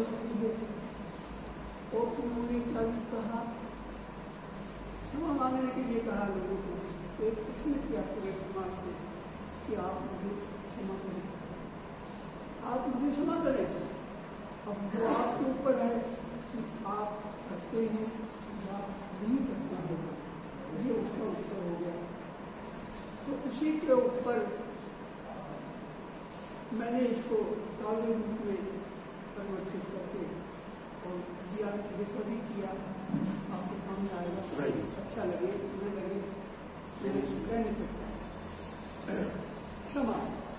और उन्होंने क्या कहा, क्षमा मांगने के लिए कहा लोगों को, तो एक प्रश्न किया पूरे समाज से कि आप मुझे क्षमा करें, आप मुझे क्षमा करें। अब जो आपके ऊपर है कि आप करते हैं या नहीं करना होगा, ये उसका उत्तर हो गया। तो उसी के ऊपर मैंने इसको काव्य रूप में परिवर्तित करके और दिया, जैसा भी किया आपके सामने आएगा, अच्छा लगे न लगे मैं कह नहीं सकता। क्षमा,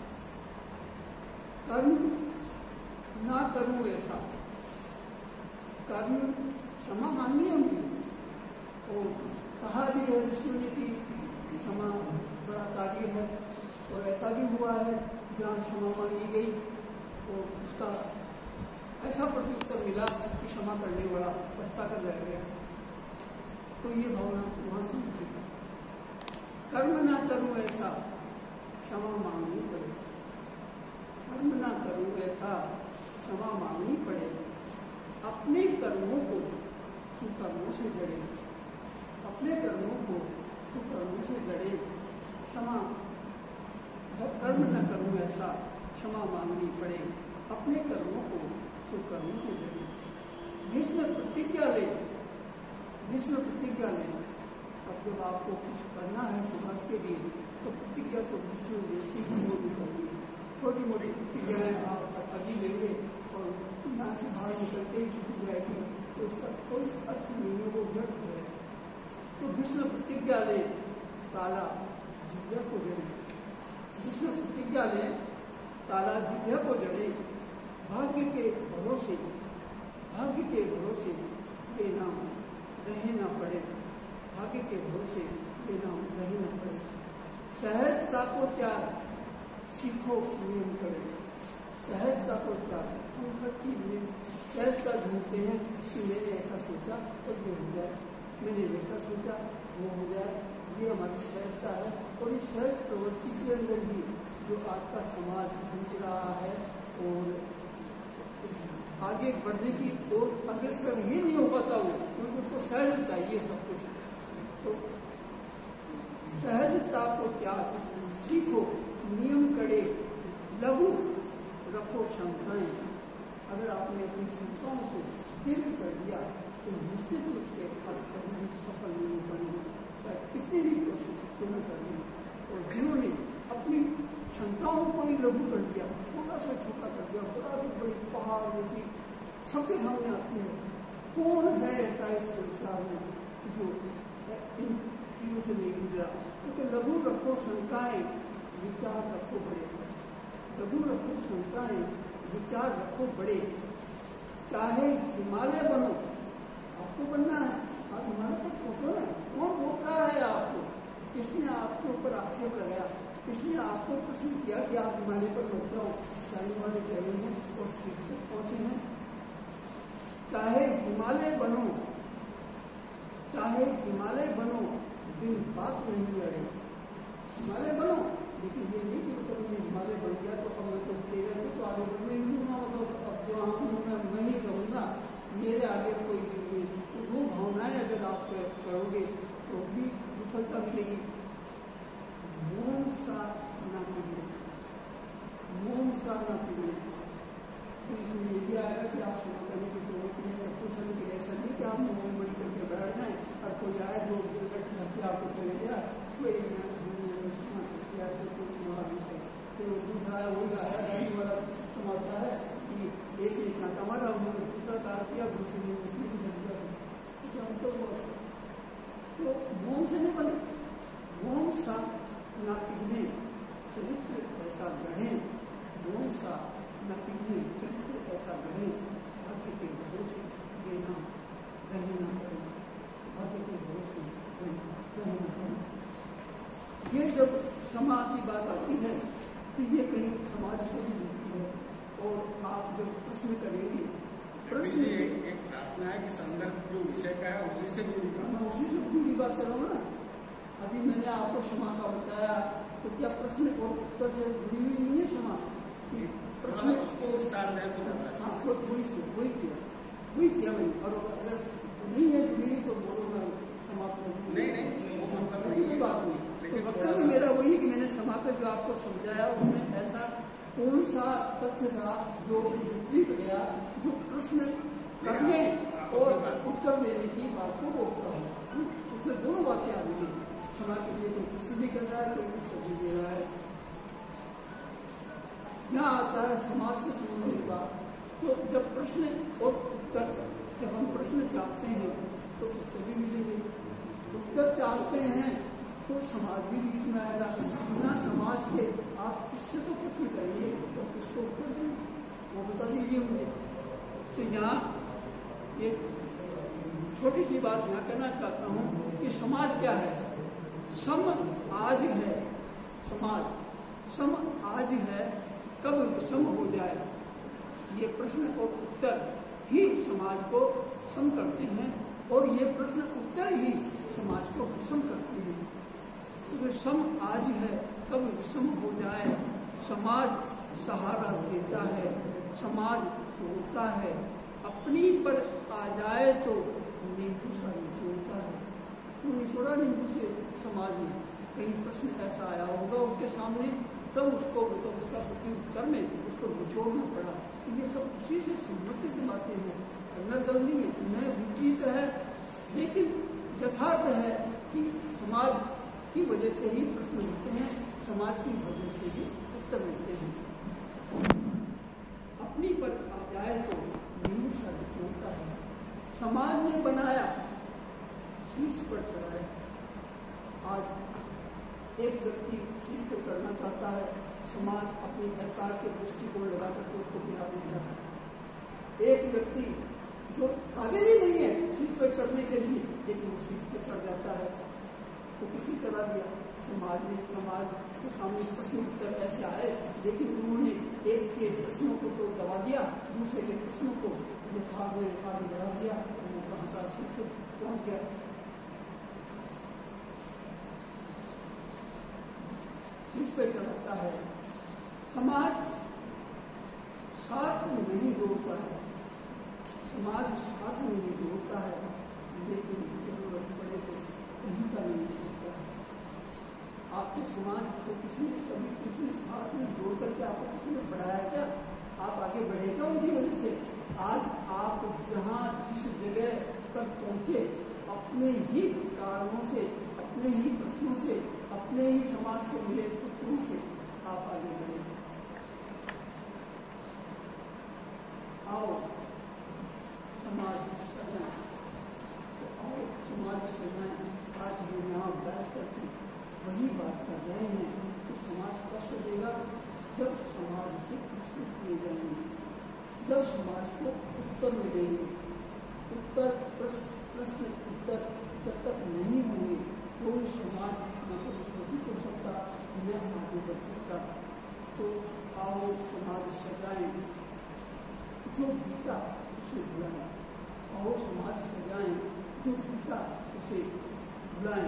कर्म ना करूं ऐसा, कर्म क्षमा मांगी हमने और कहा भी है ऋषि ने कि क्षमा बड़ा कार्य है, और ऐसा भी हुआ है जहाँ क्षमा मांगी गई और उसका ऐसा प्रत्युत्तर मिला कि क्षमा करने वाला पछता कर रह गया। तो ये भावना वहाँ से उठी। कर्म ना करूं ऐसा, क्षमा मांगनी पड़े। कर्म ना करूं ऐसा, क्षमा मांगनी पड़े। अपने कर्मों को सुकर्मों से जड़े, अपने कर्मों को सुकर्मों से जड़े। क्षमा, कर्म न करूं ऐसा, क्षमा मांगनी पड़े। अपने कर्मों को सुकर्मों से जड़े। भीष्म प्रतिज्ञा ले, भीष्म प्रतिज्ञा ले। अब जब आपको कुछ करना है समाज के लिए, तो प्रतिज्ञा तो भीष्म व्यक्ति की मोटी करनी है। छोटी मोटी प्रतिज्ञाएं आप अभी लेंगे और यहाँ से बाहर निकलते ही छुट्टी जाएगी, तो उसका कोई अर्थ नहीं है, वो व्यर्थ है। तो भीष्म प्रतिज्ञा ले, काला जिज्ञा को जड़े। भीष्म प्रतिज्ञा ले, काला जिज्ञा को जड़े। भाग्य के भरोसे, भाग्य के भरोसे ये नाम रहे ना पड़े। भाग्य के भरोसे ये नाम रहे ना पड़े। सहजता को त्याग सीखो नियम करे। सहजता को त्याग, हम हर चीज में सहजता ढूंढते हैं कि मैंने ऐसा सोचा तो ये हो जाए, मैंने वैसा सोचा वो हो जाए, ये हमारी सहजता है। और इस सहज प्रवृत्ति के अंदर भी जो आज का समाज जूझ रहा है और आगे बढ़ने की ओर अग्रसर ही नहीं हो पाता वो, क्योंकि उसको सहज चाहिए सब कुछ। तो सहजता को त्याग सीखो, नियम कड़े लघु रखो शंकाएं। अगर आपने अपनी शंकाओं को स्थिर कर दिया तो निश्चित रूप से कभी सफल नहीं बनेगी, चाहे कितनी भी कोशिश क्यों न करनी। और जिन्होंने अपनी शंकाओं को ही लघु कर दिया, छोटा से छोटा कर दिया, बड़ा से बड़ी पहाड़ जैसी सबके सामने आती है, कौन है ऐसा इस संसार में जो इन चीजों से नहीं गुजरा। क्योंकि लघु रखो शंकाएं, विचार रखो बड़े। लघु रखो शंकाएं, विचार रखो बड़े। चाहे हिमालय बनो, आपको बनना है, आप हिमालय तक पहुंचो ना। कौन रोक रहा है आपको? किसने आपके ऊपर आक्षेप लगाया? किसने आपको प्रश्न किया कि आप हिमालय पर रोक जाओ? जाने वाले गए हैं और शीर्ष तक पहुंचे हैं। चाहे हिमालय बनो, चाहे हिमालय बनो, दिन बात नहीं लड़े। हिमालय बनो, लेकिन ये नहीं कि कभी मैं हिमालय बन गया तो अब मैं तो तेरे से तो आगे बढ़ने नहीं दूंगा, मतलब अब जो मैं ही रहूँगा, मेरे आगे कोई नहीं। तो वो भावनाएं अगर आप करोगे तो भी विफलता मिलेगी। मौन सा ना पिघले, मौन सा ना पिघले। तो इसमें ये भी आएगा कि आप सुना करने की जरूरत नहीं, सब कुछ होने की ऐसा नहीं कि आप मौन बड़ी करके बैठ जाए और कोई आए जो आपको चले गया, कोई फिर दूसरा वही गाया गाड़ी वाला समाता है कि एक ने छाता मारा, उन्होंने दूसरा कार किया, दूसरे ने उसने भी कर दिया। तो मौन से नहीं बने, मौन सा ना पिघले चरित्र ऐसा गढ़े, मौन सा न पिघले चरित्र ऐसा गढ़े। भाग्य के भरोसे रहना रहना करें, भाग्य के भरोसे रहना करें। ये जब समाज की बात आती है तो ये कहीं समाज से भी जुड़ती है। और आप जब प्रश्न करेंगे, प्रश्न एक प्रार्थना है कि संदर्भ जो विषय का है उसी से जुड़ी बात, मैं उसी से जुड़ी बात कर रहा हूँ ना। अभी मैंने आपको क्षमा का बताया, तो क्या प्रश्न और उत्तर से जुड़ी हुई नहीं है क्षमा? प्रश्न उसको विस्तार दें तो हाँ, वही किया मैं। और अगर नहीं है जुड़ी तो बोलो, मैं समाप्त नहीं वो मतलब कोई बात नहीं। तो मतलब मेरा वही कि मैंने क्षमा पे जो आपको समझाया उसमें ऐसा कौन सा तथ्य था जो विपरीत गया, जो प्रश्न करने और उत्तर देने की बात को रोकता है। उसमें दोनों बातें आ रही है। क्षमा के लिए कोई प्रश्न भी कर रहा है, कोई उत्तर भी दे रहा है। यहाँ आता है समाज से संबंधित बात। तो जब प्रश्न और उत्तर, जब हम प्रश्न चाहते हैं तो उत्तर भी मिलेंगे। उत्तर चाहते हैं तो समाज भी बीच में आएगा। बिना समाज के आप किससे तो प्रश्न करिए तो किसको उत्तर दें, वो बता दीजिए मुझे। तो यहाँ एक छोटी सी बात यहाँ करना चाहता हूँ कि समाज क्या है। सम आज है समाज, सम आज है, कब विषम हो जाए। ये प्रश्न और उत्तर ही समाज को सम करते हैं और ये प्रश्न उत्तर ही समाज को विषम करते हैं। तो सम आज है, कब विषम हो जाए। समाज सहारा देता है, समाज तोड़ता है, अपनी पर आ जाए तो नींबू सा निचोड़ता है। तो निचोड़ा नींबू से समाज में कहीं प्रश्न ऐसा आया होगा उसके सामने, तब उसको तो उसका प्रति उत्तर में उसको निचोड़ना पड़ा। ये सब उसी से संबंधित बातें हैं, करना जरूरी है, मैं विपरीत है, लेकिन यथार्थ है कि समाज की वजह से ही प्रश्न मिलते हैं, समाज की वजह से ही उत्तर मिलते हैं। अपनी पर आ जाए तो नींबू सा निचोड़ता है। समाज ने बनाया, शीर्ष पर चढ़ाया। आज एक व्यक्ति शीर्ष पर चढ़ना चाहता है, समाज अपनी एचआर के दृष्टिकोण लगाकर के उसको गिरा देता है। एक व्यक्ति जो काबिल ही नहीं है शीर्ष पर चढ़ने के लिए, लेकिन वो शीर्ष पर चढ़ जाता है। तो किसी चढ़ा दिया? समाज ने। समाज के सामने प्रश्न उत्तर ऐसे आए, लेकिन उन्होंने एक के प्रश्नों को तो दबा दिया, दूसरे के प्रश्नों को यथार्थ में आगे बढ़ा दिया, वो कहाँ का शीर्ष पहुंच गया। शीर्ष पे चढ़ाता है समाज साथ नहीं जोड़ता है, समाज साथ नहीं जोड़ता है, लेकिन जरूरत पड़े तो कहीं का नहीं सोचता है। आपके समाज को किसी ने कभी किसी साथ में जोड़ करके आपको किसी ने बढ़ाया क्या? आप आगे बढ़े क्या उनकी वजह से? आज आप जहाँ जिस जगह पर पहुंचे अपने ही कारणों से, अपने ही प्रश्नों से, अपने ही समाज से मिले पुत्रों से आप आगे बढ़े। आओ समाज सजाएं, तो आओ समाज सजाएं। आज हम यहाँ बैठ करके वही बात कर रहे हैं कि समाज कब सजेगा? जब समाज से प्रश्न किए जाएंगे, जब समाज को उत्तर मिलेंगे। उत्तर प्रश्न उत्तर जब तक नहीं होंगे कोई समाज न तो प्रगति कर सकता न आगे बढ़ सकता। तो आओ समाज सजाएं, जो बीता उसे बुलाएं। आओ समाज सजाएं, जो बीता उसे बुलाएं।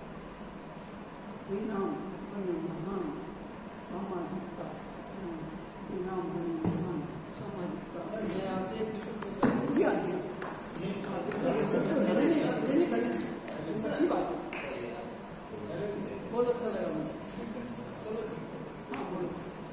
बेनाम बने महान सामाजिकता, बेनाम बने महान सामाजिकता। मैं आपसे अच्छी बात है, बहुत अच्छा लगा मुझे। हाँ बोलो।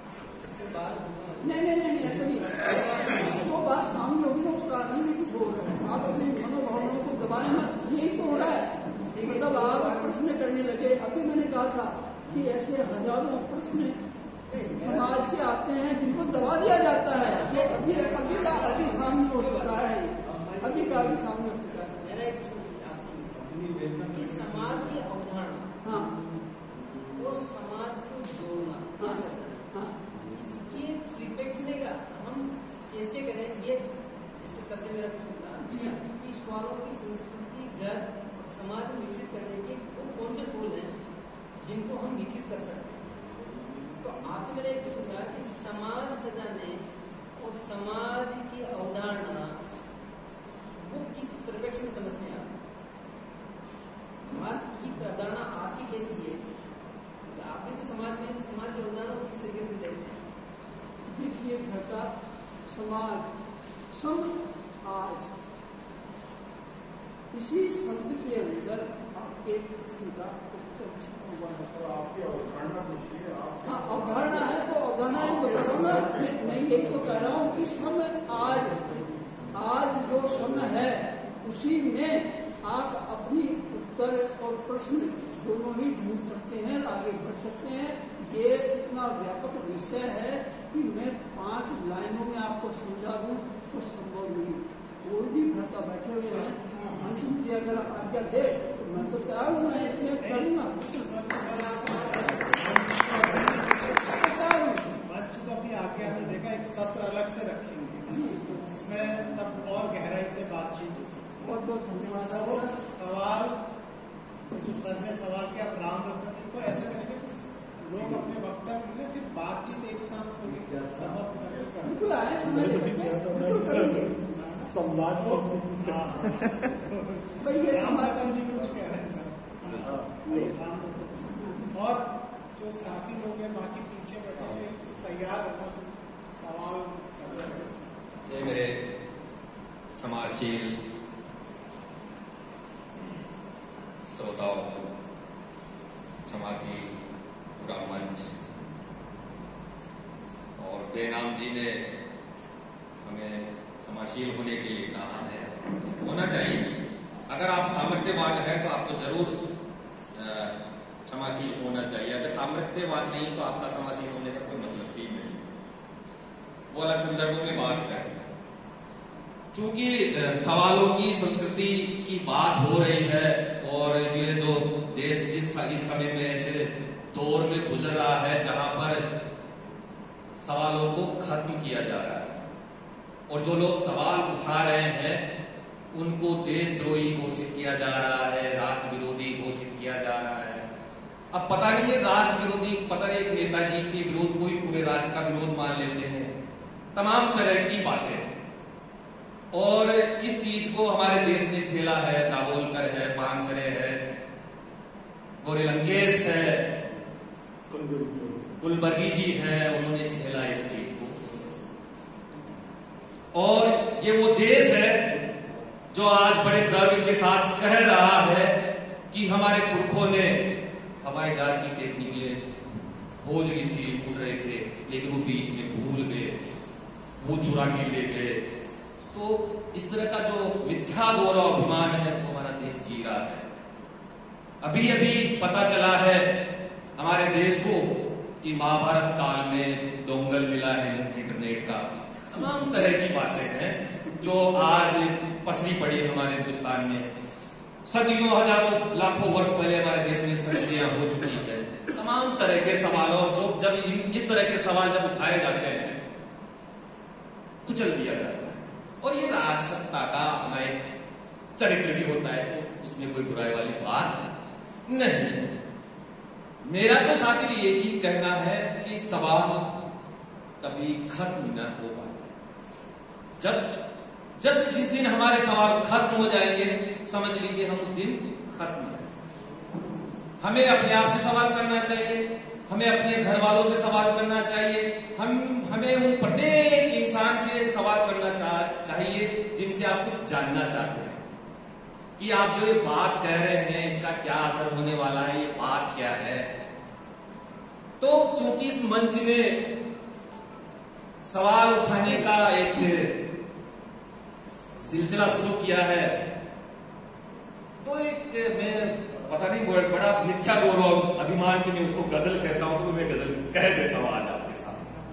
नहीं ऐसा नहीं, वो बात सामने होगी ना, उसका आनंद ही कुछ होगा। आप अपने मनोभावनाओं को दबाएं मत, यही तो हो रहा है। मतलब आप प्रश्न करने लगे। अभी मैंने कहा था कि ऐसे हजारों प्रश्न समाज के आते हैं जिनको दबा दिया जाता है। ये अभी सामने हो चुका है, अभी काफी सामने हो चुका है। मेरा एक कि समाज की अवधारणा, हाँ, वो समाज को जोड़ना, हाँ, इसके परिप्रेक्ष्य में का हम कैसे करें? ये जैसे सबसे मेरा क्वेश्चन था जी हाँ, कि ईश्वरों की संस्कृति घर और समाज में विकसित करने के वो कौन से फूल हैं जिनको हम विकसित कर सकते हैं? तो आपसे मेरा एक क्वेश्चन था कि समाज सजाने और समाज की अवधारणा वो किस परिप्रेक्ष्य में समझते हैं आप? समाज की अवधारणा आपकी कैसी है? आप भी तो समाज में, समाज की अवधारणा किस तरीके से देखते हैं? देखिए घटा समाज सम आज, इसी शब्द के अंदर आपके प्रश्न का उत्तर छिपा हुआ है। तो आपकी अवधारणा पूछिए। हाँ, अवधारणा है तो अवधारणा ही बता रहा हूँ ना। मैं यही तो कह रहा हूँ कि सम आज जो सम है उसी में आप अपनी उत्तर और प्रश्न दोनों ही ढूंढ सकते हैं, आगे बढ़ सकते हैं। ये इतना व्यापक विषय है कि मैं 5 लाइनों में आपको समझा दूं तो संभव नहीं। और भी भ्राता बैठे हुए हैं, मंचू की अगर आज्ञा दे तो मैं तो तैयार हूँ, मैं इसमें करूँगा। मंच तो अभी आज्ञा नहीं देगा, एक सत्र अलग से रखेंगे, उसमें तब और गहराई से बातचीत हो सकती है। बहुत बहुत धन्यवाद। और सवाल जो सर ने सवाल किया राम रत्न जी को, ऐसे करेंगे लोग अपने वक्तव्य में फिर बातचीत एक साथ बिल्कुल आए बिल्कुल करेंगे। संवाद भाई ये राम समाज रतन जी कुछ कह रहे हैं सर। और जो साथी लोग हैं बाकी पीछे बैठे हुए तैयार रहना सवाल कर रहे हैं। ये मेरे समाजशील श्रोताओं, समाजी पूरा मंच और बेनाम जी ने हमें समाजशील होने के लिए कहा है, होना चाहिए। अगर आप सामर्थ्यवान है तो आपको जरूर समाजशील होना चाहिए। अगर सामर्थ्यवान नहीं तो आपका समाजशील होने का कोई मतलब ही नहीं। वो अलग संदर्भों में बात है। चूंकि सवालों की संस्कृति की बात हो रही है और ये जो देश इस समय में ऐसे दौर में गुजर रहा है जहां पर सवालों को खत्म किया जा रहा है और जो लोग सवाल उठा रहे हैं उनको देशद्रोही घोषित किया जा रहा है, राष्ट्र विरोधी घोषित किया जा रहा है। अब पता नहीं है राष्ट्र विरोधी, पता नहीं एक नेताजी के विरोध कोई पूरे राष्ट्र का विरोध मान लेते हैं, तमाम तरह की बातें। और इस चीज को हमारे देश ने झेला है। दाभोलकर है, पानसरे है, गौरी लंकेश है, कुलबर्गी जी हैं, उन्होंने झेला इस चीज को। और ये वो देश है जो आज बड़े गर्व के साथ कह रहा है कि हमारे पुरखों ने हवाई जहाज की टेक्निकें खोज ली थी, उड़ रहे थे, लेकिन वो बीच में भूल गए, वो चुरा के ले गए। तो इस तरह का जो मिथ्या गौरव अभिमान है वो हमारा देश जी रहा है। अभी अभी पता चला है हमारे देश को कि महाभारत काल में डोंगल मिला है इंटरनेट का। तमाम तरह की बातें हैं जो आज पसरी पड़ी है हमारे हिंदुस्तान में। सदियों, हजारों, लाखों वर्ष पहले हमारे देश में संधियां हो चुकी है। तमाम तरह के सवालों जो जब इस तरह के सवाल जब उठाए जाते हैं कुचल दिया जाता है। और ये राजसत्ता का हमारे चरित्र भी होता है, तो उसमें कोई बुराई वाली बात नहीं। मेरा तो साथियों ये ही कहना है कि सवाल कभी खत्म न हो पाए। जब जिस दिन हमारे सवाल खत्म हो जाएंगे, समझ लीजिए हम उस दिन खत्म हैं। हमें अपने आप से सवाल करना चाहिए, हमें अपने घर वालों से सवाल करना चाहिए, हमें उन प्रत्येक इंसान से सवाल करना चाहिए जिनसे आप कुछ जानना चाहते हैं कि आप जो ये बात कह रहे हैं इसका क्या असर होने वाला है, ये बात क्या है। तो चूंकि इस मंच ने सवाल उठाने का एक सिलसिला शुरू किया है, तो एक मैं पता नहीं बड़ा मिथ्या गौरव अभिमान से मैं उसको गजल कहता हूं, तो मैं गजल कह देता हूं आज आपके साथ।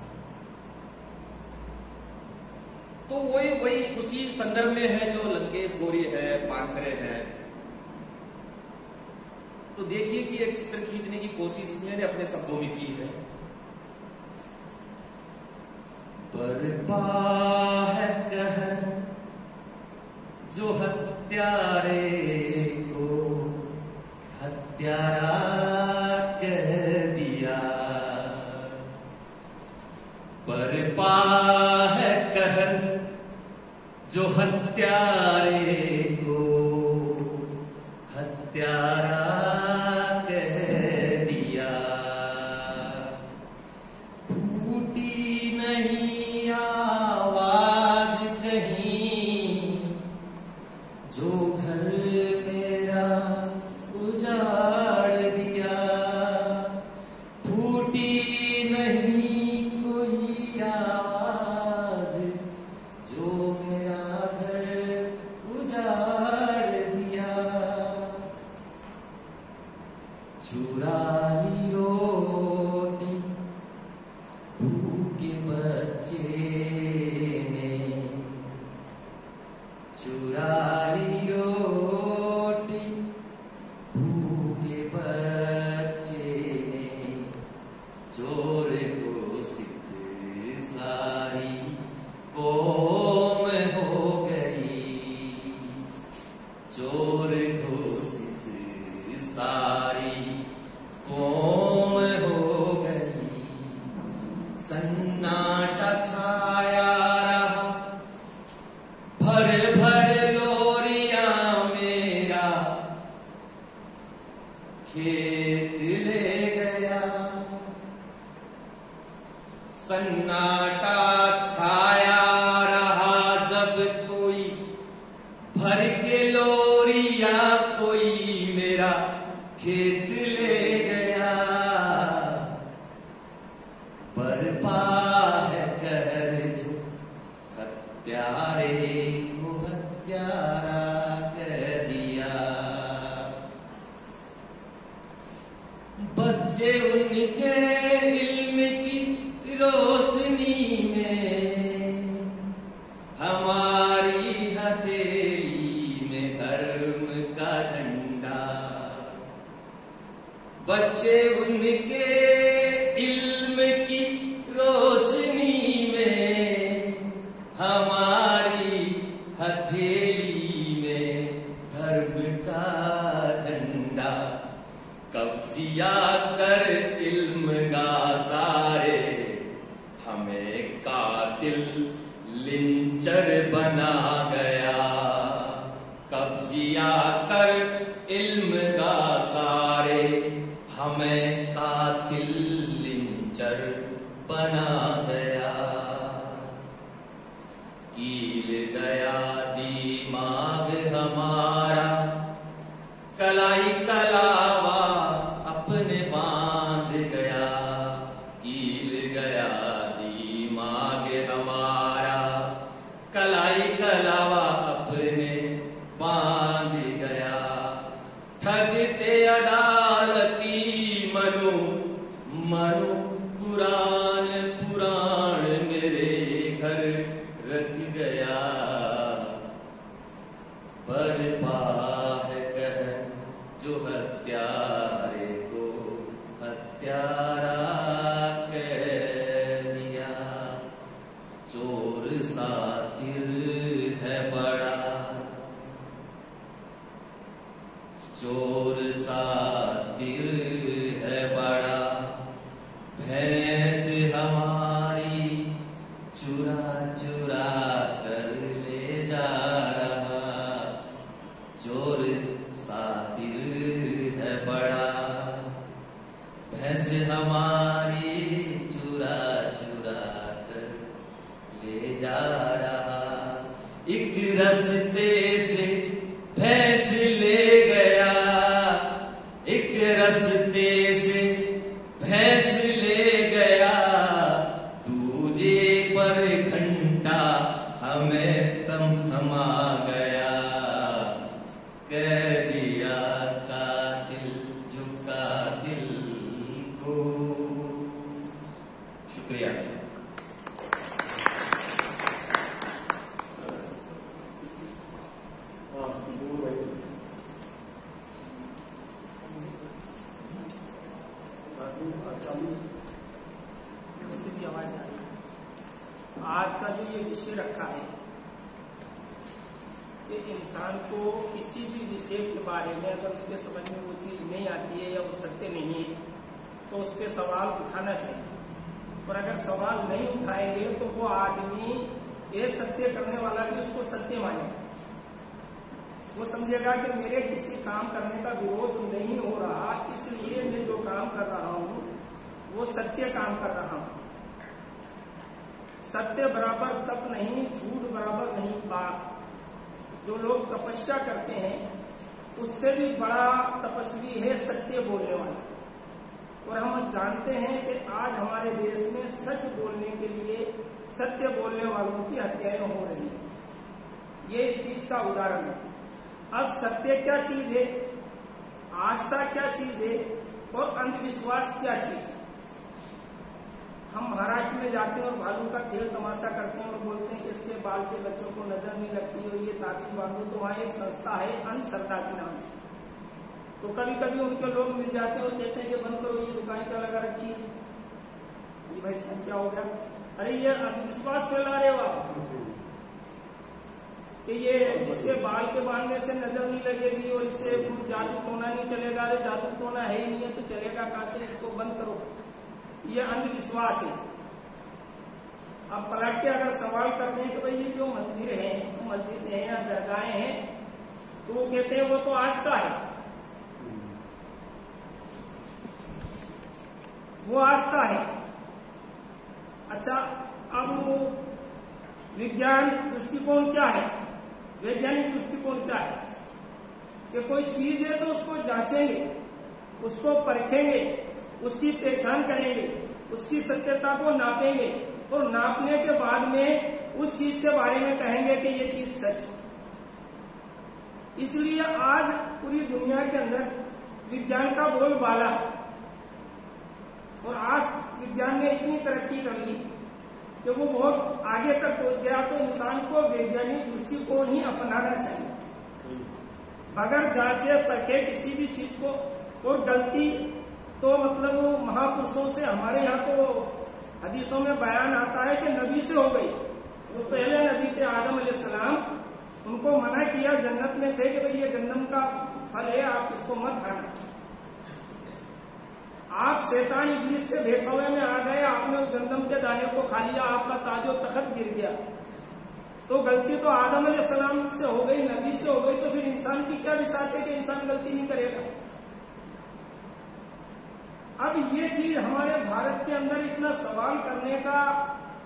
तो वही उसी संदर्भ में है जो लंकेश गौरी है, पानसरे है। तो देखिए कि एक चित्र खींचने की कोशिश मैंने अपने शब्दों में की है। बरपा है कहर जो हत्यारे को हत्यारा कह दिया, बरपा है कहर जो हत्यारे को हत्यारा कह दिया। फूटी नहीं आवाज कहीं जो घर मेरा उजाड़ दिया, फूटी नहीं कोई आवाज जो मेरा घर उजाड़ दिया। चुरा ली रोटी भूखे बच्चे ने, चुरा ली रोटी भूखे बच्चे ने, चोर घोषित सारी कौम हो गई, चोर घोषित सारी कौम हो गई। सन्नाटा छाया रहा, भर भर लोरिया मेरा खेत ले गया। सन्नाटा छाया रहा जब कोई भर के लोरिया कोई मेरा खेत ले गया। बरपा है कहर जो हत्यारे को हत्यारा कह दिया। बच्चे उनके इल्म की रोशनी में, हमारी हथेली में धर्म का झंडा। बच्चे उनके इल्म की रोशनी में, हमारी हथेली में धर्म का झंडा। कब्जिया कर इल्म का सारे, हमें कातिल लिंचर बना गया। कब्जिया कर इल्म का सारे, हमें कातिल लिंचर कलाई कलावा अपने बांध गया, कील गया दिमाग हमारा, कलाई कलावा अपने बांध गया। ठगते अदालती मनु मनु पुराण पुराण मेरे घर रख गया। बर्बाद कह जो हत्यारे को हत्यारा कह दिया। चोर सातिर है बड़ा, चोर सातिर है बड़ा, भैंस हमारी चुरा चुरा कर ले जा रहा। चोर सातिर है बड़ा, भैंस हमारी चुरा चुरा कर ले जा रहा। एक रस्ते से भैंस ले गया, एक रस्ते से भैंस ले गया। दूजे पर घंटा हमें थमा गया। कह दिया कातिल जो कातिल को। शुक्रिया। जैसे भी आवाज आ रही है, आज का जो ये विषय रखा है कि इंसान को किसी भी विषय के बारे में अगर उसके समझ में वो चीज नहीं आती है या वो सत्य नहीं है तो उस पर सवाल उठाना चाहिए। और अगर सवाल नहीं उठाएंगे तो वो आदमी ये सत्य करने वाला भी उसको सत्य मानेगा। वो समझेगा कि मेरे किसी काम करने का विरोध नहीं हो रहा, इसलिए मैं जो काम कर रहा हूं वो सत्य काम कर रहा हूं। सत्य बराबर तप नहीं, झूठ बराबर नहीं पाप। जो लोग तपस्या करते हैं उससे भी बड़ा तपस्वी है सत्य बोलने वाला। और हम जानते हैं कि आज हमारे देश में सच बोलने के लिए सत्य बोलने वालों की हत्याएं हो रही है। ये इस चीज का उदाहरण है। अब सत्य क्या चीज है, आस्था क्या चीज है और अंधविश्वास क्या चीज है। हम महाराष्ट्र में जाते हैं और भालू का खेल तमाशा करते हैं और बोलते हैं कि इसके बाल से बच्चों को नजर नहीं लगती और ये ताबीज बांधो। तो वहां एक संस्था है अंधश्रद्धा के नाम से। तो कभी कभी उनके लोग मिल जाते हैं और कहते हैं कि बंद करो, ये दुकान क्या लगा रखी है, ये भाई सब क्या हो गया। अरे ये अंधविश्वास फैला रहे हो आप कि ये इसके बाल के बांधने से नजर नहीं लगेगी और इससे जादू टोना नहीं चलेगा। अरे जादू टोना है ही नहीं है तो चलेगा कहां से, इसको बंद करो। ये अंधविश्वास है। अब पलट के अगर सवाल करते हैं कि भाई ये जो मंदिर है, मस्जिद है या दरगाहें हैं, तो वो कहते हैं वो तो आस्था है, वो आस्था है। अच्छा, अब विज्ञान दृष्टिकोण क्या है, वैज्ञानिक दृष्टिकोण क्या है कि कोई चीज है तो उसको जांचेंगे, उसको परखेंगे, उसकी पहचान करेंगे, उसकी सत्यता को नापेंगे और नापने के बाद में उस चीज के बारे में कहेंगे कि ये चीज सच है। इसलिए आज पूरी दुनिया के अंदर विज्ञान का बोलबाला है और आज विज्ञान ने इतनी तरक्की कर ली कि वो बहुत आगे तक पहुंच गया। तो इंसान को वैज्ञानिक दृष्टिकोण ही अपनाना चाहिए बगैर जांचे परखे किसी भी चीज को। और गलती तो मतलब महापुरुषों से, हमारे यहाँ तो हदीसों में बयान आता है कि नबी से हो गई। वो पहले नबी थे आदम अलैहिस्सलाम, उनको मना किया, जन्नत में थे कि भाई ये गंदम का फल है, आप इसको मत खाना। आप शैतान इब्लिस के बहकावे में आ गए, आपने उस गंदम के दाने को खा लिया, आपका ताजो तखत गिर गया। तो गलती तो आदम अलैहिस्सलाम से हो गई, नबी से हो गई, तो फिर इंसान की क्या विसात है कि इंसान गलती नहीं करेगा। अब ये चीज हमारे भारत के अंदर इतना सवाल करने का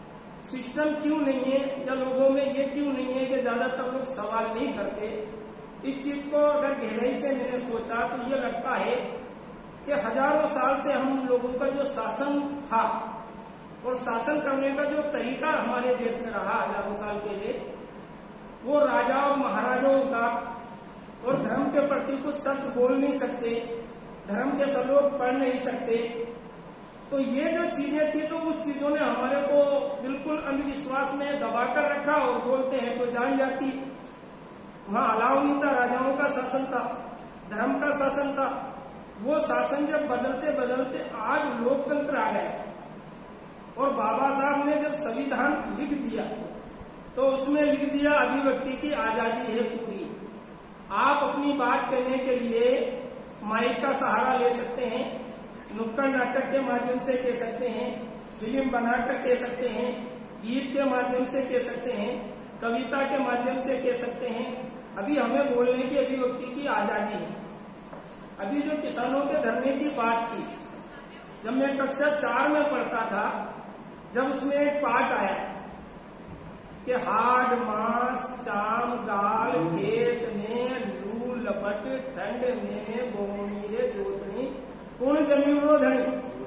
सिस्टम क्यों नहीं है, या लोगों में ये क्यों नहीं है कि ज्यादातर लोग सवाल नहीं करते। इस चीज को अगर गहराई से मैंने सोचा तो ये लगता है कि हजारों साल से हम लोगों का जो शासन था और शासन करने का जो तरीका हमारे देश में रहा हजारों साल के लिए, वो राजा और महाराजाओं का, और धर्म के प्रति कुछ शब्द बोल नहीं सकते, धर्म के श्लोक पढ़ नहीं सकते। तो ये जो चीजें थी तो उस चीजों ने हमारे को बिल्कुल अंधविश्वास में दबा कर रखा, और बोलते हैं तो जान जाती। वहां अलाव नहीं था, राजाओं का शासन था, धर्म का शासन था। वो शासन जब बदलते बदलते आज लोकतंत्र आ गया, और बाबा साहब ने जब संविधान लिख दिया तो उसमें लिख दिया अभिव्यक्ति की आजादी है पूरी। आप अपनी बात कहने के लिए माइक का सहारा ले सकते हैं, नुक्कड़ नाटक के माध्यम से कह सकते हैं, फिल्म बनाकर कह सकते हैं, गीत के माध्यम से कह सकते हैं, कविता के माध्यम से कह सकते हैं। अभी हमें बोलने की अभिव्यक्ति की आजादी है। अभी जो किसानों के धरने की बात की, जब मैं कक्षा 4 में पढ़ता था, जब उसमें एक पाठ आया कि हाड मास चाम गाल खेत में लू लपट ठंड में बोनी रे जोतनी पूर्ण जमीन रो धनी।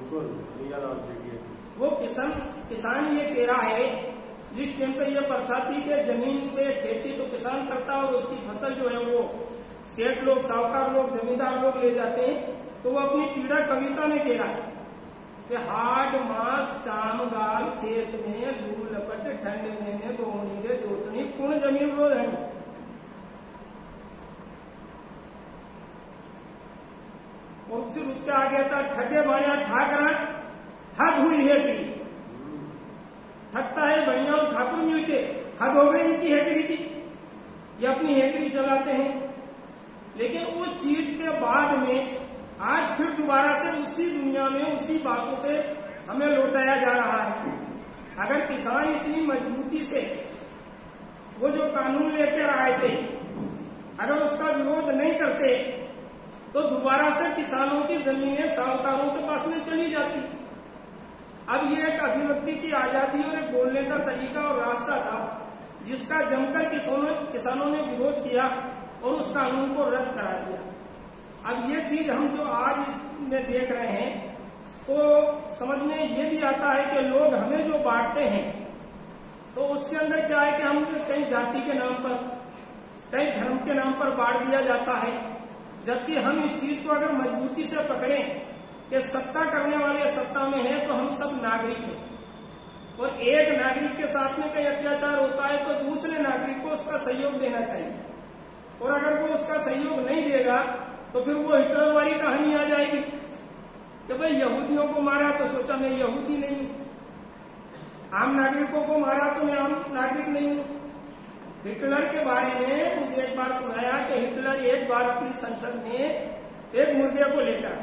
वो किसान ये कह रहा है, जिस टाइम पे ये प्रथा थी कि जमीन पे खेती तो किसान करता और उसकी फसल जो है वो सेठ लोग, साहूकार लोग, जमींदार लोग ले जाते हैं, तो वो अपनी पीड़ा कविता में कह रहा है कि हाड मास चाम गाल खेत में लू लपट ठंड में बोनी रे जोतनी पूर्ण जमीन रो धनी। और फिर उसके आगे था ठगे बढ़िया ठाकरा ठग हुई हेकड़ी। ठगता है बढ़िया और ठाकुर मिलके, ठग हो गई इनकी हेकड़ी की, ये अपनी हेकड़ी चलाते हैं। लेकिन उस चीज के बाद में आज फिर दोबारा से उसी दुनिया में उसी बातों पे हमें लौटाया जा रहा है। अगर किसान इतनी मजबूती से वो जो कानून लेकर आए थे, अगर उसका विरोध नहीं करते तो दोबारा से किसानों की जमीनें साहूकारों के पास में चली जाती। अब ये एक अभिव्यक्ति की आजादी और एक बोलने का तरीका और रास्ता था, जिसका जमकर किसानों ने विरोध किया और उस कानून को रद्द करा दिया। अब ये चीज हम जो आज में देख रहे हैं, तो समझ में ये भी आता है कि लोग हमें जो बांटते हैं, तो उसके अंदर क्या है कि हम कहीं जाति के नाम पर, कहीं धर्म के नाम पर बांट दिया जाता है। जबकि हम इस चीज को अगर मजबूती से पकड़ें कि सत्ता करने वाले सत्ता में है, तो हम सब नागरिक हैं, और एक नागरिक के साथ में कहीं अत्याचार होता है तो दूसरे नागरिक को उसका सहयोग देना चाहिए। और अगर वो उसका सहयोग नहीं देगा तो फिर वो हिटलर वाली कहानी आ जाएगी कि भाई यहूदियों को मारा तो सोचा मैं यहूदी नहीं हूं, आम नागरिकों को मारा तो मैं आम नागरिक नहीं हूं। हिटलर के बारे में मुझे एक बार सुनाया कि हिटलर एक बार अपनी संसद में एक मुर्गे को लेकर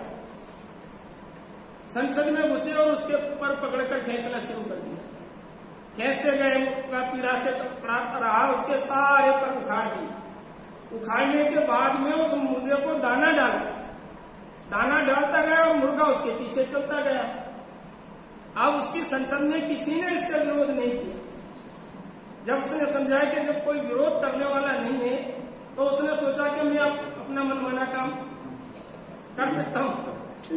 संसद में घुसे और उसके ऊपर पकड़कर खींचना शुरू कर दिया। खींचते गए, पीड़ा से रहा, उसके सारे पर उखाड़ दिए। उखाड़ने के बाद में उस मुर्गे को दाना डालता गया और मुर्गा उसके पीछे चलता गया। अब उसकी संसद में किसी ने इसका विरोध नहीं किया। जब उसने समझा कि जब कोई विरोध करने वाला नहीं है, तो उसने सोचा कि मैं अपना मनमाना काम कर सकता हूँ,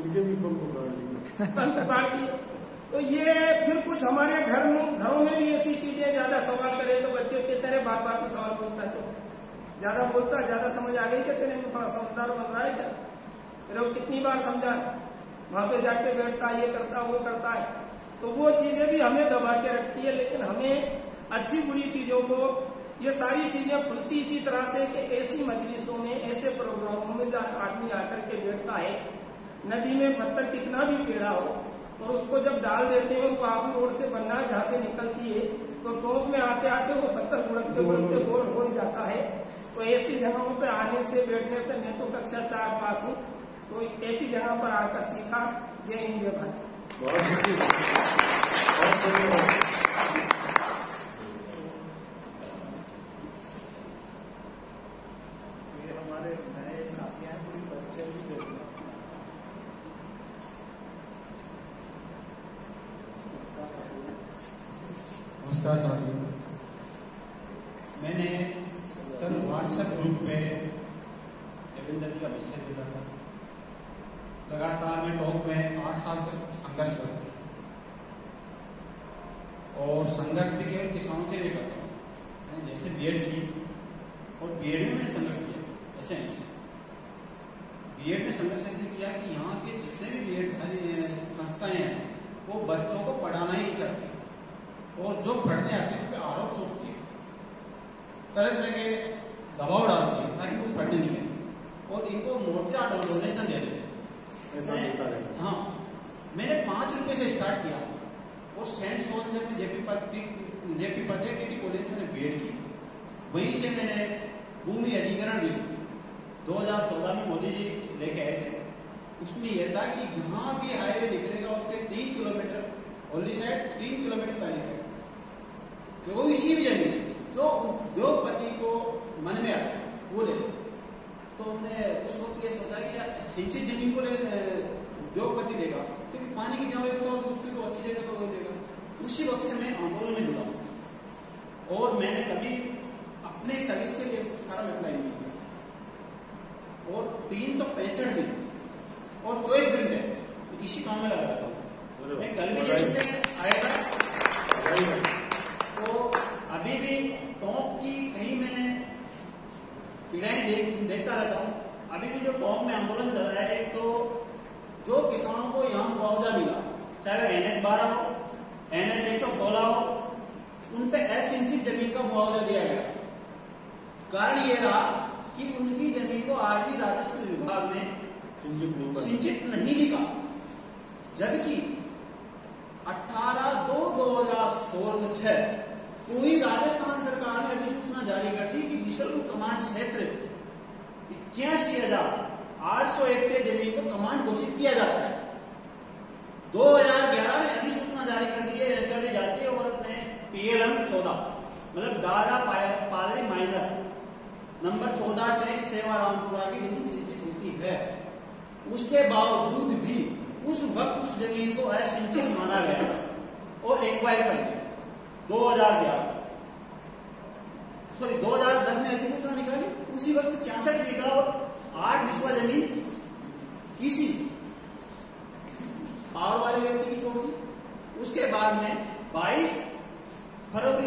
पुकार दिए। तो ये फिर कुछ हमारे घरों में भी ऐसी चीजें, ज्यादा सवाल करे तो बच्चे कहते रहे बात बात में सवाल पूछता, तो ज्यादा बोलता, ज्यादा समझ आ गई क्या तेरे में, थोड़ा समझदार बन रहा है क्या, तेरे को कितनी बार समझा, वहां पे जाके बैठता, ये करता वो करता है। तो वो चीजें भी हमें दबा के रखती है। लेकिन हमें अच्छी बुरी चीजों को, ये सारी चीजें खुलती इसी तरह से कि ऐसी मजलिसों में, ऐसे प्रोग्रामों में जहाँ आदमी आकर के बैठता है, नदी में पत्थर कितना भी टेढ़ा हो और उसको जब डाल देते हैं, उनको आबू रोड से बनना जहाँ से निकलती है, तो टोंक में आते आते वो पत्थर उड़कते उड़कते गोल हो जाता है। तो ऐसी जगहों पे आने से, बैठने से, मैं तो कक्षा 4 पास हूँ, तो ऐसी जगह पर आकर सीखा। जय हिंद, जय भारत। ये हमारे नए साथी हैं, पूरी परिचय भी दे दें। नमस्कार साथियों, मैंने कल व्हाट्सएप ग्रुप पे लगातार मैं टॉप में 8 साल से संघर्ष कर रहा हूँ और संघर्ष भी केवल किसानों के लिए करता हूँ। मैंने जैसे बीएड की और बीएड में मैंने संघर्ष किया, ऐसे नहीं। बीएड में संघर्ष ऐसे किया कि यहाँ के जितने भी बीएड संस्थाएं हैं वो बच्चों को पढ़ाना ही नहीं चाहती और जो पढ़ने आते हैं उन पर आरोप थोपती है, तरह तरह के दबाव डालती है ताकि वो पढ़ने नहीं गए और इनको मोटा डोनेशन दे देते। हाँ, मैंने 5 रुपए से स्टार्ट किया और सेंट सोल्जर में जेपी पटेल टीटी कॉलेज में बीएड की। वहीं से मैंने भूमि अधिग्रहण बिल 2014 में मोदी जी लेके आए थे। उसमें यह था कि जहां भी हाईवे निकलेगा उसके 3 किलोमीटर ओनली साइड, 3 किलोमीटर पहली साइड तो वो इसी भी जमीन जो उद्योगपति को मन में आता है वो ले लो। तो हमने उस वक्त ये सोचा कि सिंचित जमीन को उद्योगपति देगा क्योंकि पानी की जमा इसका उसकी तो अच्छी जगह तो वो देगा। उसी वक्त से मैं आंदोलन में जुड़ा और मैंने कभी अपने सर्विस के लिए फॉर्म अप्लाई नहीं किया और 365 दिन और 24 घंटे इसी काम में लगा रहता हूँ। मैं कल भी आया था तो अभी भी टॉप की कहीं मैंने पीड़ाएं देखता रहता हूँ। अभी भी जो टॉप में आंदोलन चल रहा है, एक तो जो किसानों को यहाँ मुआवजा मिला, चाहे वह NH12 हो, NH116 हो, उन पे असिंचित जमीन का मुआवजा दिया गया। कारण ये रहा कि उनकी जमीन को आज भी राजस्व विभाग ने सिंचित नहीं लिखा, जबकि 18/2/2006 कोई राजस्थान सरकार ने अधिसूचना जारी कर दी कि निशुल्क कमांड क्षेत्र 81,800 हेक्टेयर जमीन को कमांड घोषित किया जाता है। 2011 में अधिसूचना जारी कर दी जाती है और अपने PLM 14 मतलब डाडा पादरी माइनर नंबर 14 से सेवारामपुरा की जमीन सिंचित होती है। उसके बावजूद भी उस वक्त उस जमीन को असिंचित माना गया और एक्वायर कर दिया। 2010 में अधिसूचना निकाली, उसी वक्त 66 बीघा और 8 बिस्वा जमीन किसी पावर वाले व्यक्ति की छोड़ दी। उसके बाद में 22 फरवरी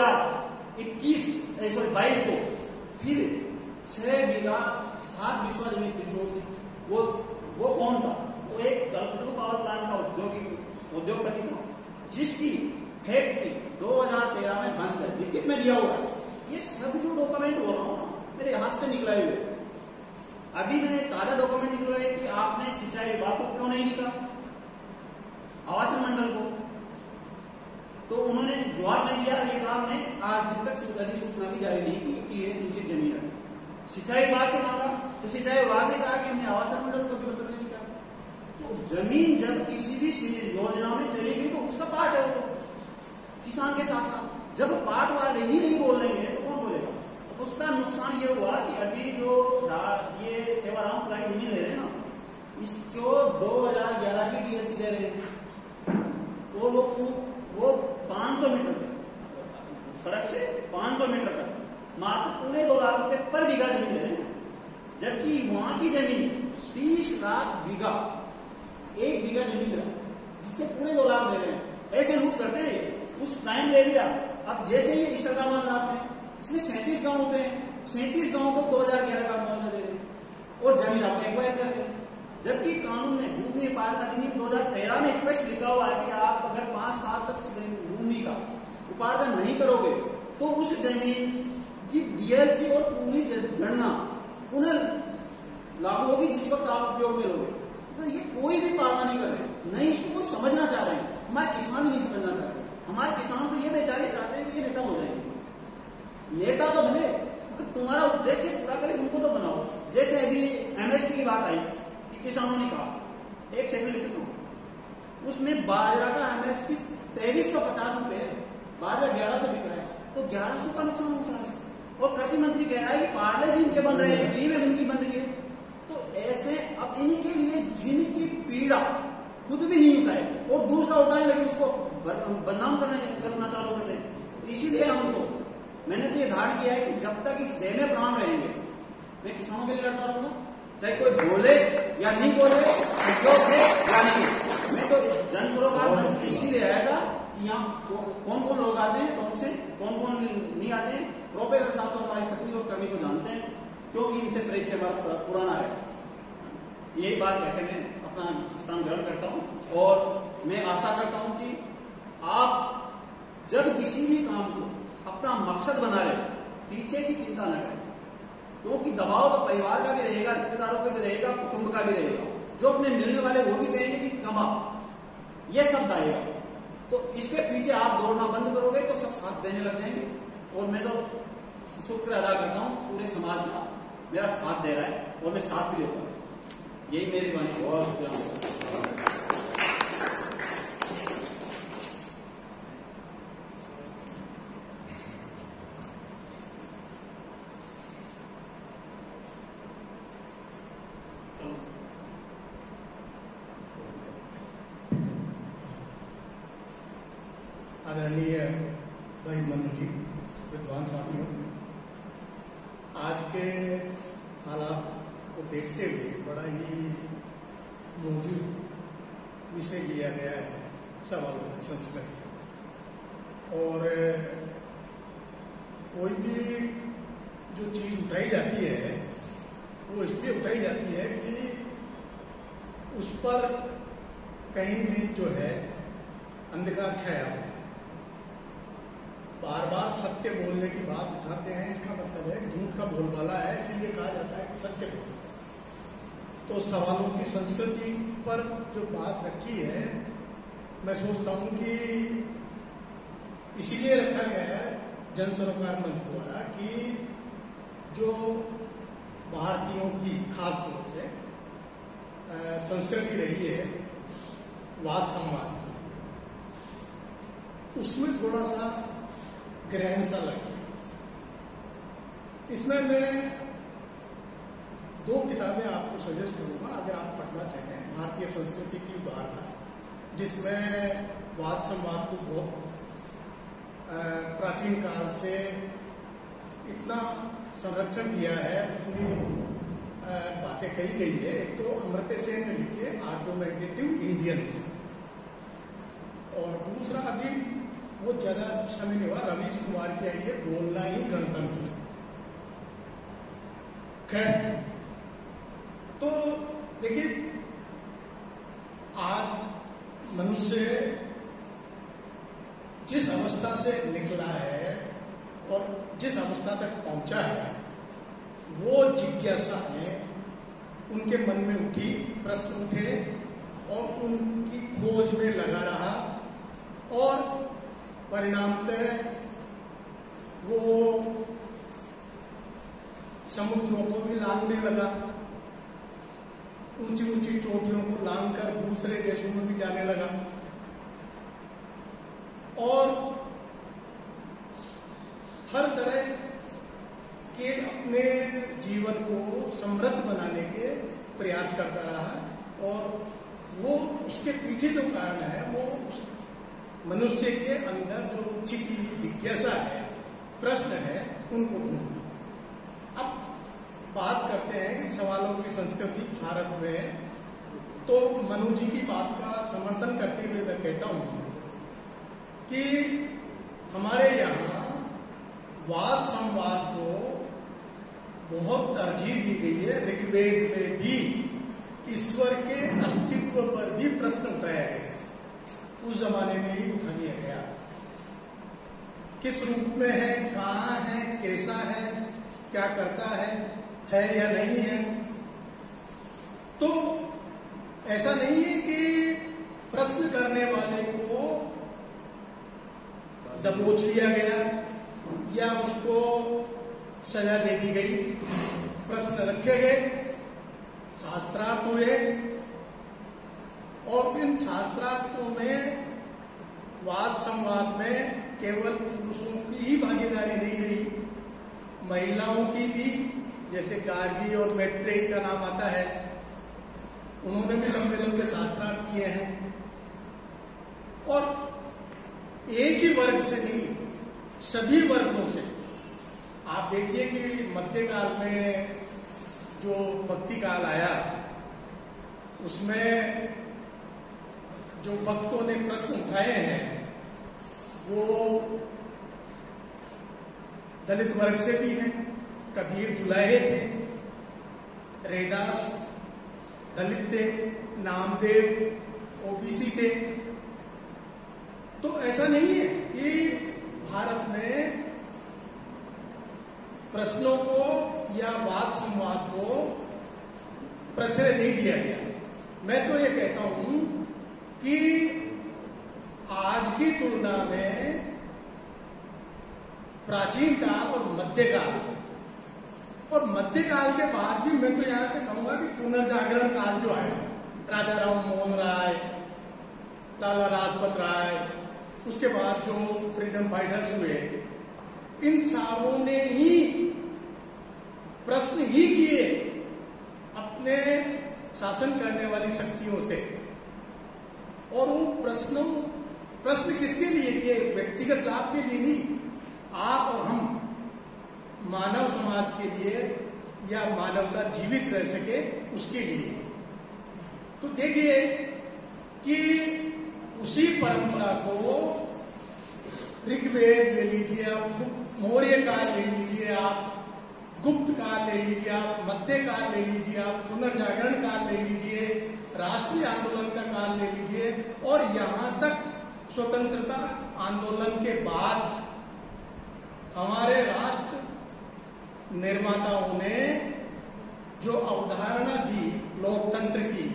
2022 को फिर 6 बीघा 7 बिस्वा जमीन की छोड़ दी। वो कौन था? वो एक कल्पतरू पावर प्लांट का उद्योगपति था जिसकी फैक्ट्री 2013 में बंद कर लिखित में दिया हुआ। ये सब जो डॉक्यूमेंट हो रहा हूं मेरे हाथ से निकलाए हुए। अभी मैंने ताजा डॉक्यूमेंट निकलवाए कि आपने सिंचाई विभाग को क्यों नहीं लिखा, आवासन मंडल को, तो उन्होंने जवाब नहीं दिया। ये काम ने आज दिन तक अधिसूचना भी जारी नहीं की कि ये सिंचित जमीन है। सिंचाई विभाग से मांगा तो सिंचाई विभाग ने कहा कि हमने आवासन मंडल को भी पत्र नहीं लिखा। तो जमीन जब किसी भी योजना में चली गई तो उसका पार्ट है वो किसान के साथ साथ। जब पार्ट वाले ही नहीं बोल रहे हैं तो कौन बोलेगा? उसका नुकसान ये हुआ कि अभी जो ये सेवारामपुरा की जमीन ले रहे हैं ना, इसको 2011 की डीएलसी दे रहे हैं। वो लोग वो 500 मीटर सड़क से 500 मीटर तक मात्र 2.25 लाख रुपए पर बीघा जमीन दे रहे हैं, जबकि वहां की जमीन 30 लाख बीघा, 1 बीघा जमीन है जिसके 2.25 लाख दे रहे हैं। ऐसे लूट करते हैं। उस टाइम ले लिया। अब जैसे ही इंस्टाग्राम आपने इसमें 37 गांव उठे हैं, 37 गांव को 2011 का मुआवजा दे रहे हैं और जमीन आप एक्वायर कर रहे हैं। जबकि कानून में भूमि पालन अधिनियम 2013 में स्पष्ट लिखा हुआ है कि आप अगर 5 साल तक भूमि का उपार्जन नहीं करोगे तो उस जमीन की डीएलसी और पूरी गणना पुनः लागू होगी जिस वक्त आप उपयोग में लोगे। तो ये कोई भी पालना नहीं कर रहे, नहीं इसको समझना चाह रहे हैं। हमारे किसान नहीं समझना चाह रहे। हमारे किसान तो ये बेचारे चाहते हैं कि ये नेता हो जाएंगे। नेता तो बने मगर तुम्हारा उद्देश्य पूरा करे उनको तो बनाओ। जैसे अभी MSP की बात आई कि किसानों ने कहा, एक सेकंड लिखो, उसमें बाजरा का MSP 2350 रुपए है, बाजरा 1100 बिक रहा है, तो 1100 का नुकसान होता है। और कृषि मंत्री कह रहा है कि पार्ले जी इनके बन रहे हैं, में इनकी बन रही है। तो ऐसे अब इनके लिए जिनकी पीड़ा खुद भी नहीं उठाए और दूसरा उठाने लगे उसको बदनाम करना चालू कर दे। इसीलिए मैंने तो ये धारण किया है कि जब तक इस देह में प्राण रहेंगे मैं किसानों के लिए लड़ता रहूंगा, चाहे कोई बोले या नहीं बोले। परिचय हमारा पुराना है। यही बात कहकर मैं अपना स्थान ग्रहण करता हूँ और मैं आशा करता हूँ कि आप जब किसी भी काम को अपना मकसद बना रहे, पीछे की चिंता न करें, क्योंकि दबाव तो परिवार का भी रहेगा, रिश्तेदारों का भी रहेगा, कुटुंब का भी रहेगा। जो अपने मिलने वाले वो भी कहेंगे कि कमा, ये शब्द आएगा। तो इसके पीछे आप दौड़ना बंद करोगे तो सब साथ देने लग जाएंगे। और मैं तो शुक्र अदा करता हूँ पूरे समाज का मेरा साथ दे रहा है और मैं साथ भी देता हूँ। यही मेरी वाणी। बहुत शुक्रिया। आदरणीय भाई मनु जी, विद्वान साथियों, आज के हालात को देखते हुए बड़ा ही मौजूद विषय लिया गया है सवालों की संस्कृति। और कोई भी जो चीज उठाई जाती है वो इसलिए उठाई जाती है कि उस पर कहीं भी जो है अंधकार छाया हो। बार बार सत्य बोलने की बात उठाते हैं, इसका मतलब है झूठ का बोलबाला है, इसलिए कहा जाता है कि सत्य बोलो। तो सवालों की संस्कृति पर जो बात रखी है, मैं सोचता हूं कि इसीलिए रखा गया है जन सरोकार मंच द्वारा कि जो भारतीयों की खास तौर से संस्कृति रही है वाद संवाद की, उसमें थोड़ा सा ग्रहण सा लगे। इसमें मैं 2 किताबें आपको सजेस्ट करूंगा अगर आप पढ़ना चाहें। भारतीय संस्कृति की उदाहरण, जिसमें वाद संवाद को बहुत प्राचीन काल से इतना संरक्षण दिया है, उतनी बातें कही गई है। एक तो अमर्त्य सेन ने लिखी है आर्गुमेंटेटिव इंडियंस, और दूसरा अभी बहुत ज्यादा समय नहीं हुआ, रवीश कुमार की आई है बोलना ही गणतंत्र। खैर, तो देखिए आज मनुष्य जिस अवस्था से निकला है और जिस अवस्था तक पहुंचा है, वो जिज्ञासा में उनके मन में उठी, प्रश्न उठे और उनकी खोज में लगा रहा और परिणामतः वो समुद्रों को भी लांघने लगा, ऊंची ऊंची चोटियों को लांघकर दूसरे देशों में भी जाने लगा और हर तरह के अपने जीवन को समृद्ध बनाने के प्रयास करता रहा। और वो उसके पीछे जो कारण है वो उस मनुष्य के अंदर जो छिपी जिज्ञासा है, प्रश्न है, उनको ढूंढना। अब बात करते हैं कि सवालों की संस्कृति भारत में, तो मनु जी की बात का समर्थन करते हुए मैं कहता हूं कि हमारे यहाँ वाद संवाद को बहुत तरजीह दी गई है। ऋग्वेद में भी ईश्वर के अस्तित्व पर भी प्रश्न उठाया गया, उस जमाने में ही उठा लिया गया। किस रूप में है, कहाँ है, कैसा है, क्या करता है या नहीं है। तो ऐसा नहीं है कि प्रश्न करने वाले को दबोच लिया गया या उसको सजा दे दी गई। प्रश्न रखे गए, शास्त्रार्थ हुए और इन शास्त्रार्थों में वाद संवाद में केवल पुरुषों की ही भागीदारी नहीं रही, महिलाओं की भी, जैसे गार्गी और मैत्रेयी का नाम आता है, उन्होंने भी लंबे लंबे शास्त्रार्थ किए हैं। और एक ही वर्ग से नहीं, सभी वर्गों से। आप देखिए कि मध्यकाल में जो भक्ति काल आया, उसमें जो भक्तों ने प्रश्न उठाए हैं वो दलित वर्ग से भी हैं। कबीर जुलाहे थे, रैदास दलित थे, नामदेव ओबीसी थे। तो ऐसा नहीं है कि भारत में प्रश्नों को या वाद संवाद को प्रश्रय नहीं दिया गया। मैं तो ये कहता हूं कि आज की तुलना में प्राचीन काल और मध्यकाल, और मध्यकाल के बाद भी मैं तो यहां तक कहूंगा कि पुनर्जागरण काल जो आया, राजा राम मोहन राय, लाला लाजपत राय, उसके बाद जो फ्रीडम फाइटर्स हुए, इन सबों ने ही प्रश्न ही किए अपने शासन करने वाली शक्तियों से। और वो प्रश्न किसके लिए किए? व्यक्तिगत लाभ के लिए नहीं, आप और हम मानव समाज के लिए या मानवता जीवित रह सके उसके लिए। तो देखिए कि उसी परंपरा को ऋग्वेद ले लीजिए आप, मौर्य काल ले लीजिए आप, गुप्त काल ले लीजिए आप, मध्य काल ले लीजिए आप, पुनर्जागरण काल ले लीजिए, राष्ट्रीय आंदोलन का काल ले लीजिए, और यहां तक स्वतंत्रता आंदोलन के बाद हमारे राष्ट्र निर्माताओं ने जो अवधारणा दी लोकतंत्र की,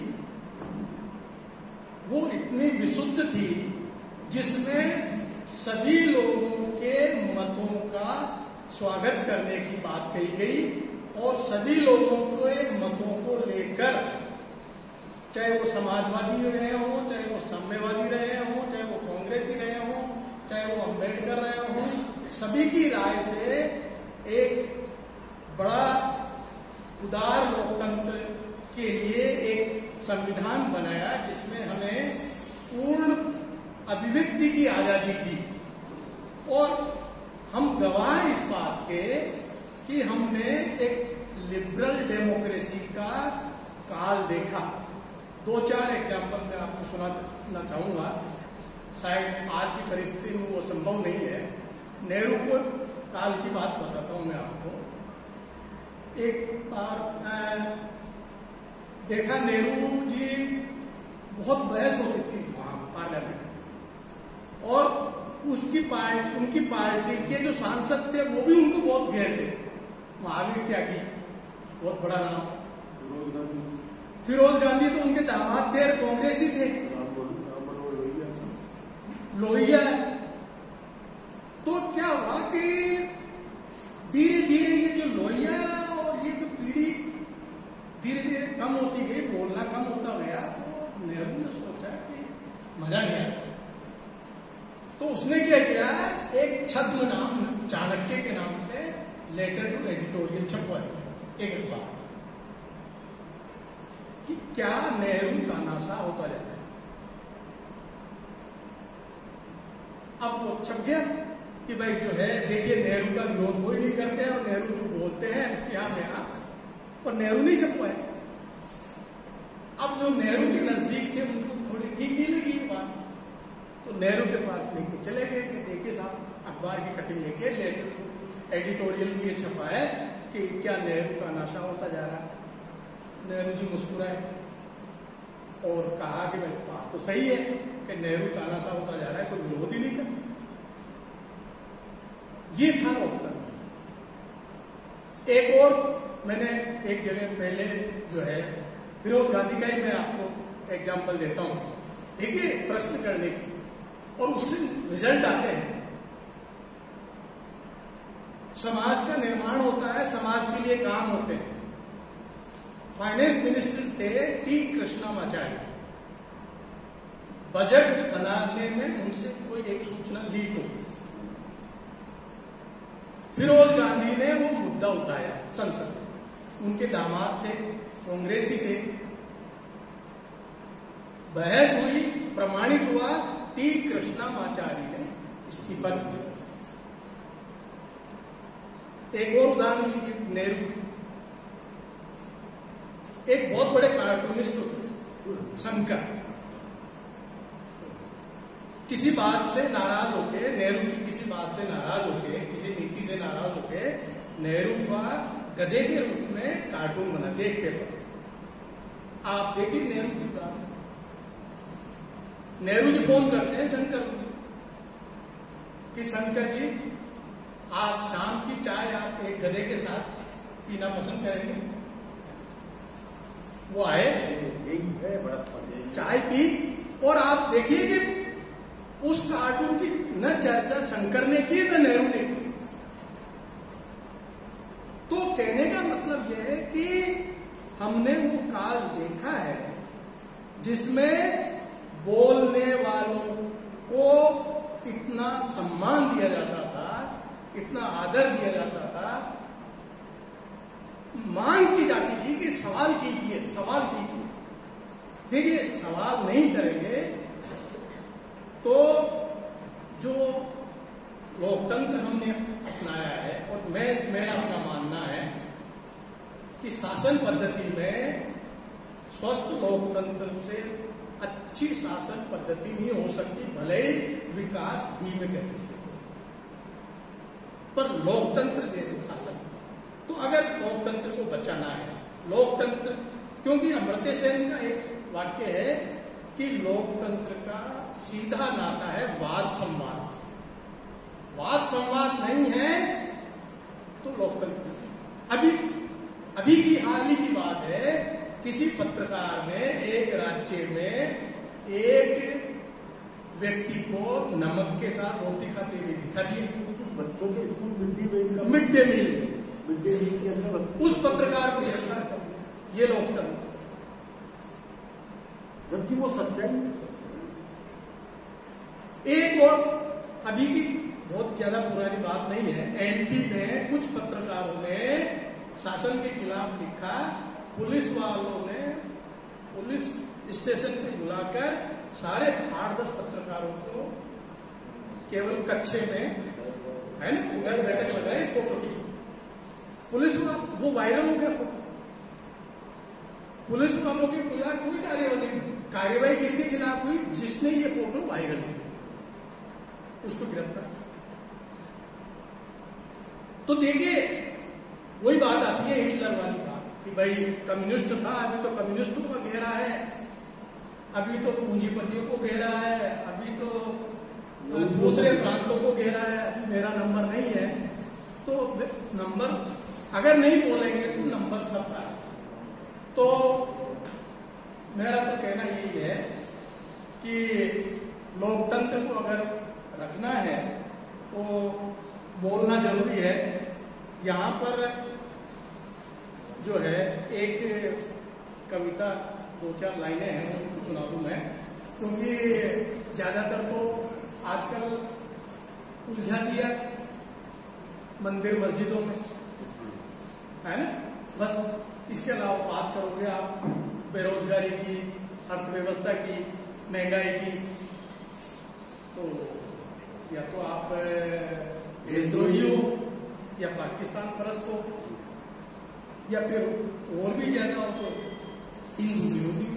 वो इतनी विशुद्ध थी जिसमें सभी लोगों के मतों का स्वागत करने की बात कही गई, और सभी लोगों के मतों को लेकर, चाहे वो समाजवादी रहे हों, चाहे वो साम्यवादी रहे हों, चाहे वो कांग्रेसी रहे हों, चाहे वो अम्बेडकर रहे हों, सभी की राय से एक बड़ा उदार लोकतंत्र के लिए एक संविधान बनाया जिसमें हमें पूर्ण अभिव्यक्ति की आजादी दी। और हम गवाह इस बात के कि हमने एक लिबरल डेमोक्रेसी का काल देखा। 2-4 एग्जाम्पल मैं आपको सुनाना चाहूंगा, शायद आज की परिस्थिति में वो संभव नहीं है। नेहरू को काल की बात बताता हूं मैं आपको। एक बार देखा, नेहरू जी बहुत बहस होती थी वहां पार्लियामेंट, और उनकी पार्टी के जो सांसद थे वो भी उनको बहुत घेरते थे। महावीर त्यागी, बहुत बड़ा नाम, फिरोज गांधी तो उनके दामाद थे, कांग्रेसी थे, लोहिया। तो क्या हुआ कि धीरे धीरे ये जो लोहिया और ये जो पीढ़ी धीरे धीरे कम होती गई, बोलना कम होता गया, तो नेहरू ने सोचा कि मजा नहीं आया। तो उसने क्या किया, एक छद्म नाम, चाणक्य के नाम से लेटर टू एडिटोरियल छपवा दिया एक अखबार, कि क्या नेहरू तानाशाह होता जाता है। अब वो छप गया कि भाई जो है, देखिए नेहरू का विरोध कोई नहीं करते हैं, और नेहरू जो बोलते हैं उसके यहां देना, और नेहरू नहीं छपवाए। अब जो नेहरू के नजदीक थे उनको थोड़ी ठीक नहीं लगी ये बात, तो नेहरू के पास लेके चले गए कि देखिए साहब, अखबार की कटिंग लेके लेटर एडिटोरियल में ये छपा है कि क्या नेहरू का नशा होता जा रहा है। नेहरू जी मुस्कुराए और कहा कि भाई बात तो सही है कि नेहरू का नशा होता जा रहा है, कोई विरोध ही नहीं करता। ये था लोकतंत्र। एक और मैंने एक जगह पहले जो है फिरोज गांधी का ही मैं आपको एग्जाम्पल देता हूं, देखिए प्रश्न करने की, और उससे रिजल्ट आते हैं। समाज का निर्माण होता है, समाज के लिए काम होते हैं। फाइनेंस मिनिस्टर थे टी कृष्णामाचार्य। बजट बनाने में उनसे कोई एक सूचना लीक हो, फिरोज गांधी ने वो मुद्दा उठाया संसद में। उनके दामाद थे, कांग्रेसी थे, बहस हुई, प्रमाणित हुआ, टी कृष्णामाचार्य ने इस्तीफा दिया। एक और उदाहरण लीजिए, नेहरू एक बहुत बड़े कार्टूनिस्ट होते, शंकर। किसी बात से नाराज होके, नेहरू की किसी बात से नाराज होके, किसी नीति से नाराज होके, नेहरू का गधे के रूप में कार्टून बना दे एक पेपर। आप देखिए नेहरू की बात, नेहरू जी फोन करते हैं शंकर को कि शंकर जी आप शाम की चाय आप एक गधे के साथ पीना पसंद करेंगे? वो आए, यही है बड़ा चाय पी, और आप देखिए कि उस कार्टून की न चर्चा शंकर ने की न नेहरू ने की। तो कहने का मतलब यह है कि हमने वो काल देखा है जिसमें बोलने वालों को इतना सम्मान दिया जाता था, इतना आदर दिया जाता था, मांग की जाती थी कि सवाल कीजिए, सवाल कीजिए। देखिए सवाल नहीं करेंगे तो जो लोकतंत्र हमने अपनाया है, और मेरा अपना मानना है कि शासन पद्धति में स्वस्थ लोकतंत्र से अच्छी शासन पद्धति नहीं हो सकती, भले ही विकास धीमे गति से, पर लोकतंत्र जैसे शासन। तो अगर लोकतंत्र को बचाना है, लोकतंत्र, क्योंकि अमर्त्य सेन का एक वाक्य है कि लोकतंत्र का सीधा नाता है वाद संवाद से। वाद संवाद नहीं है तो लोकतंत्र। अभी की हाल ही की बात है, किसी पत्रकार ने एक राज्य में एक व्यक्ति को नमक के साथ रोटी खाते हुए दिखा दिए, बच्चों के स्कूल मिड डे मील के अंदर उस पत्रकार को गिरफ्तार कर दिया। ये लोकतंत्र, जबकि वो सच्चाई। एक और अभी की बहुत ज्यादा पुरानी बात नहीं है, एमपी में कुछ पत्रकारों ने शासन के खिलाफ लिखा, पुलिस वालों ने पुलिस स्टेशन पे बुलाकर सारे 8-10 पत्रकारों को केवल कक्षे में, है ना, घर बैठक लगाए, फोटो खींची। पुलिस वो वायरल हो गया फोटो। पुलिस वालों के खिलाफ कोई कार्यवाही किसके खिलाफ हुई? जिसने ये फोटो वायरल किया, उसको गिरफ्तार। तो देखिए वही बात आती है हिटलर वाली बात कि भाई कम्युनिस्ट था, अभी तो कम्युनिस्टों को घेरा है, अभी तो पूंजीपतियों को घेरा है, अभी तो दूसरे प्रांतों को घेरा है, अभी मेरा नंबर नहीं है। तो नंबर अगर नहीं बोलेंगे तो नंबर सबका है। तो मेरा तो कहना यही है कि लोकतंत्र को अगर रखना है तो बोलना जरूरी है। यहाँ पर जो है एक कविता 2-4 लाइनें हैं, उनको सुना दूं मैं, क्योंकि ज्यादातर तो आजकल उलझा दिया मंदिर मस्जिदों में, है ना। बस इसके अलावा बात करोगे आप बेरोजगारी की, अर्थव्यवस्था की, महंगाई की, तो या तो आप देशद्रोही हो या पाकिस्तान परस्त हो, या फिर और भी ज्यादा हो तो हिंदू विरोधी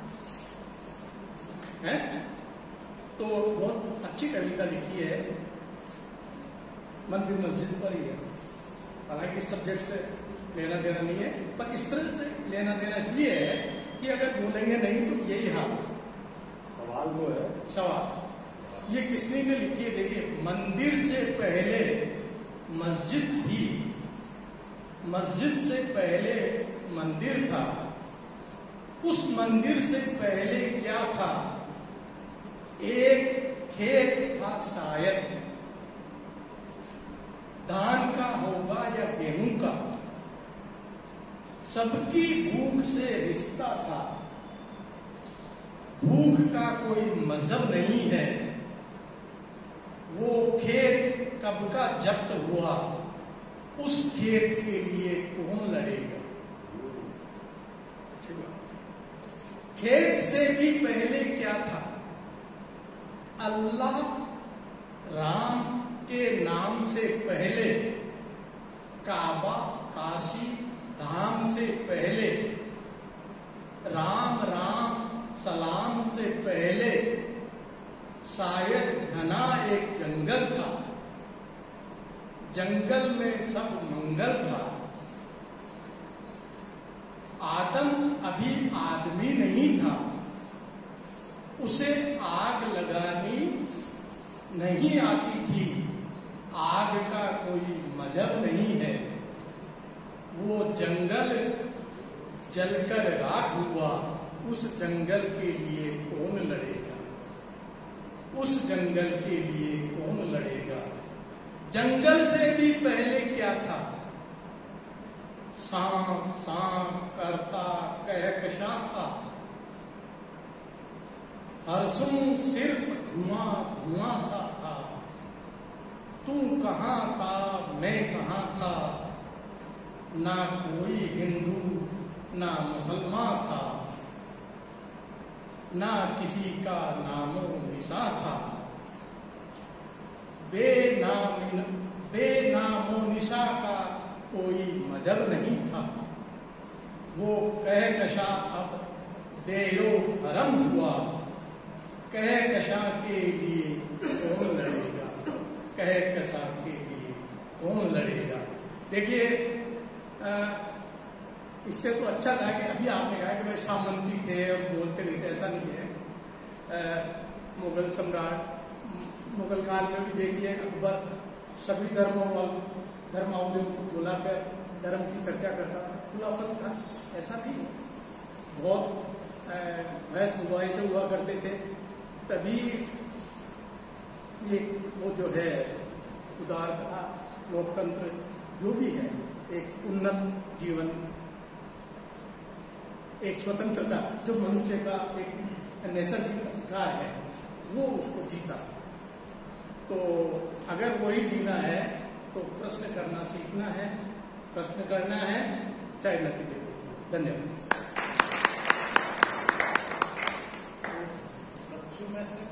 है। तो बहुत अच्छी कविता लिखी है, मंदिर मस्जिद पर ही है। हालांकि सब्जेक्ट से लेना देना नहीं है, पर इस तरह से लेना देना इसलिए है कि अगर बोलेंगे नहीं तो यही हाल। सवाल जो है, सवाल ये किसने ने लिखी है? देखिए, मंदिर से पहले मस्जिद थी, मस्जिद से पहले मंदिर था, उस मंदिर से पहले क्या था? एक खेत था शायद, धान का होगा या गेहूं का, सबकी भूख से रिश्ता था, भूख का कोई मजहब नहीं है, वो खेत कब का जब्त हुआ, उस खेत के लिए कौन लड़ेगा? खेत से भी पहले क्या था? अल्लाह राम के नाम से पहले, काबा काशी धाम से पहले, राम राम सलाम से पहले शायद घना एक जंगल था, जंगल में सब मंगल था, आदम अभी आदमी नहीं था, उसे आग लगानी नहीं आती थी, आग का कोई मजहब नहीं है। वो जंगल जलकर राख हुआ, उस जंगल के लिए कौन लड़ेगा, उस जंगल के लिए कौन लड़ेगा। जंगल से भी पहले क्या था, सांप सांप करता कहकशा था, हरसुम सिर्फ धुआं धुआं सा था। तू कहाँ था, मैं कहाँ था, ना कोई हिंदू ना मुसलमान था, ना किसी का नामो निशा था। बेनामो निशा का कोई मजहब नहीं था। वो कहकशा अब देरो भरम हुआ, कहकशा के लिए कौन लड़ेगा, कहकशा के लिए कौन लड़ेगा। देखिए इससे तो अच्छा था कि अभी आपने कहा कि वे सामंती थे और बोलते नहीं थे, ऐसा नहीं है। मुगल सम्राट, मुगल काल में भी देखिए अकबर सभी धर्मावलियों को बुलाकर धर्म की चर्चा करता था, खुलापन था, ऐसा नहीं। बहुत बहस मुबाही से हुआ करते थे, तभी ये वो जो है उदारता, लोकतंत्र जो भी है, एक उन्नत जीवन, एक स्वतंत्रता जो मनुष्य का एक नैसर्गिक अधिकार है, वो उसको जीता। तो अगर वही जीना है तो प्रश्न करना सीखना है, प्रश्न करना है, चाहे नतीजे। धन्यवाद। बच्चों में से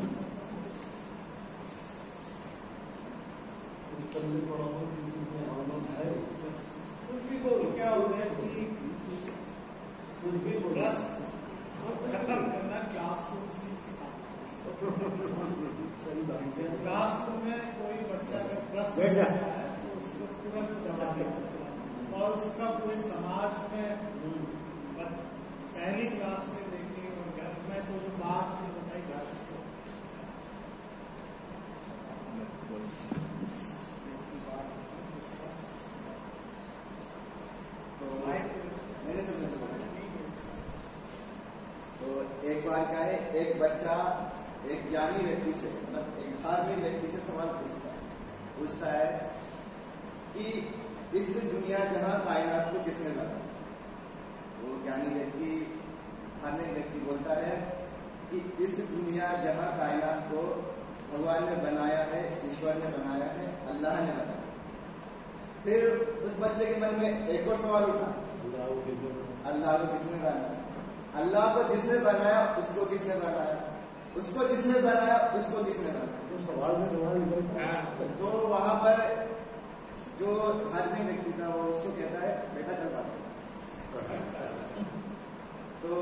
क्या होता है कि रस खत्म करना क्लासरूम से सिखाते हैं। क्लासरूम में कोई बच्चा अगर प्रश्न करता है तो उसको तुरंत जवाब देता है, और उसका पूरे समाज में पहली क्लास से देखिए और घर में तो जो बात होता है घर मेरे समझ से तो एक बार क्या है, एक बच्चा एक ज्ञानी व्यक्ति से, मतलब एक धार्मिक व्यक्ति से सवाल पूछता है कि इस दुनिया जहां कायनात को किसने बनाया। वो ज्ञानी व्यक्ति, धार्मिक व्यक्ति बोलता है कि इस दुनिया जहां कायनात को भगवान ने बनाया है, ईश्वर ने बनाया है, अल्लाह ने बनाया। फिर उस बच्चे के मन में एक और सवाल उठा, अल्लाह को किसने बनाया, अल्लाह को जिसने बनाया उसको किसने बनाया, उसको जिसने बनाया उसको किसने बनाया। तो सवाल से सवाल निकलता। तो वहां पर जो धार्मिक व्यक्ति था वो उसको कहता है, बेटा कर पाते। तो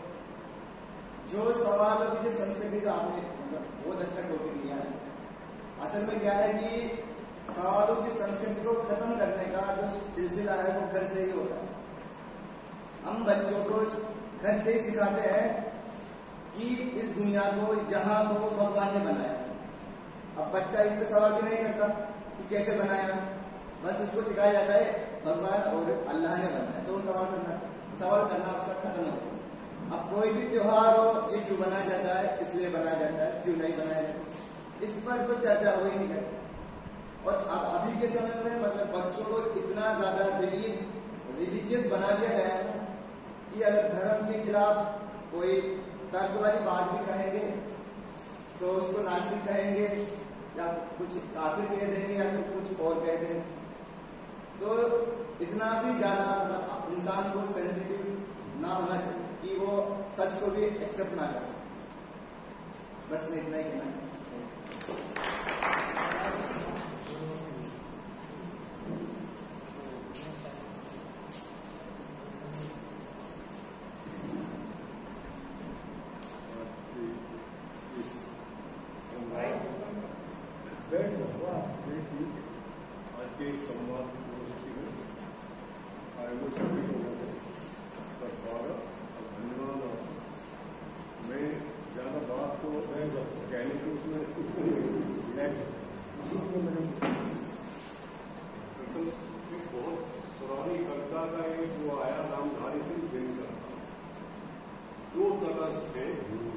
जो सवालों की जो संस्कृति जो आपने मतलब बहुत अच्छा टॉपिक लिया है, असल में क्या है कि सवालों की संस्कृति को खत्म करने का जो सिलसिला है वो घर से ही होता है। हम बच्चों को घर से ही सिखाते हैं कि इस दुनिया को, जहां को भगवान ने बनाया। अब बच्चा इस पे सवाल भी नहीं करता कि कैसे बनाया, बस उसको सिखाया जाता है भगवान और अल्लाह ने बनाया, तो वो सवाल करना उसका खत्म हो गया। अब कोई भी त्योहार हो, ये क्यों बनाया जाता है, इसलिए बनाया जाता है, क्यों नहीं बनाया जाता, इस पर तो चर्चा हो ही नहीं करती। और अब अभी के समय में मतलब बच्चों को इतना ज्यादा रिलीजियस बना दिया गया है कि अगर धर्म के खिलाफ कोई तर्क वाली बात भी कहेंगे तो उसको नास्तिक कहेंगे, या कुछ काफिर कह देंगे, या फिर कुछ और कह देंगे। तो इतना भी ज्यादा मतलब इंसान को सेंसिटिव ना होना चाहिए कि वो सच को भी एक्सेप्ट ना कर सके। बस मैं इतना ही कहना चाहता हूँ। आज के संवाद गोष्ठी में आयोजन सभी लोगों को पहले तो उसमें बहुत पुरानी कविता का एक वो आया रामधारी सिंह दिनकर, जो तटस्थ है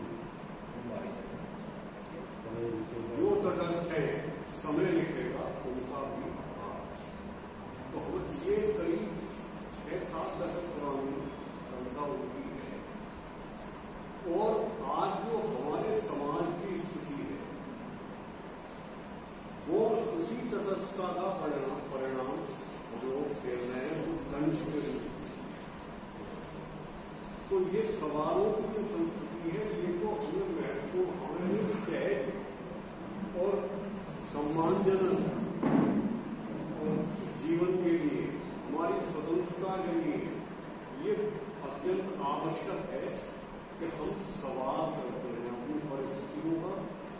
समय लिखेगा उनका भी आभार। तो हम ये करीब 6-7 दशक पुरानी कविता उनकी है। और आज जो हमारे समाज की स्थिति है वो उसी तटस्थता का परिणाम लोग खेल रहे हैं, वो दंश के रूप। तो ये सवालों की जो संस्कृति है ये तो हमें महत्वपूर्ण, हमें सहज और सम्मानजनक और जीवन के लिए, हमारी स्वतंत्रता के लिए ये अत्यंत आवश्यक है कि हम सवाल करते रहें, अपनी परिस्थितियों का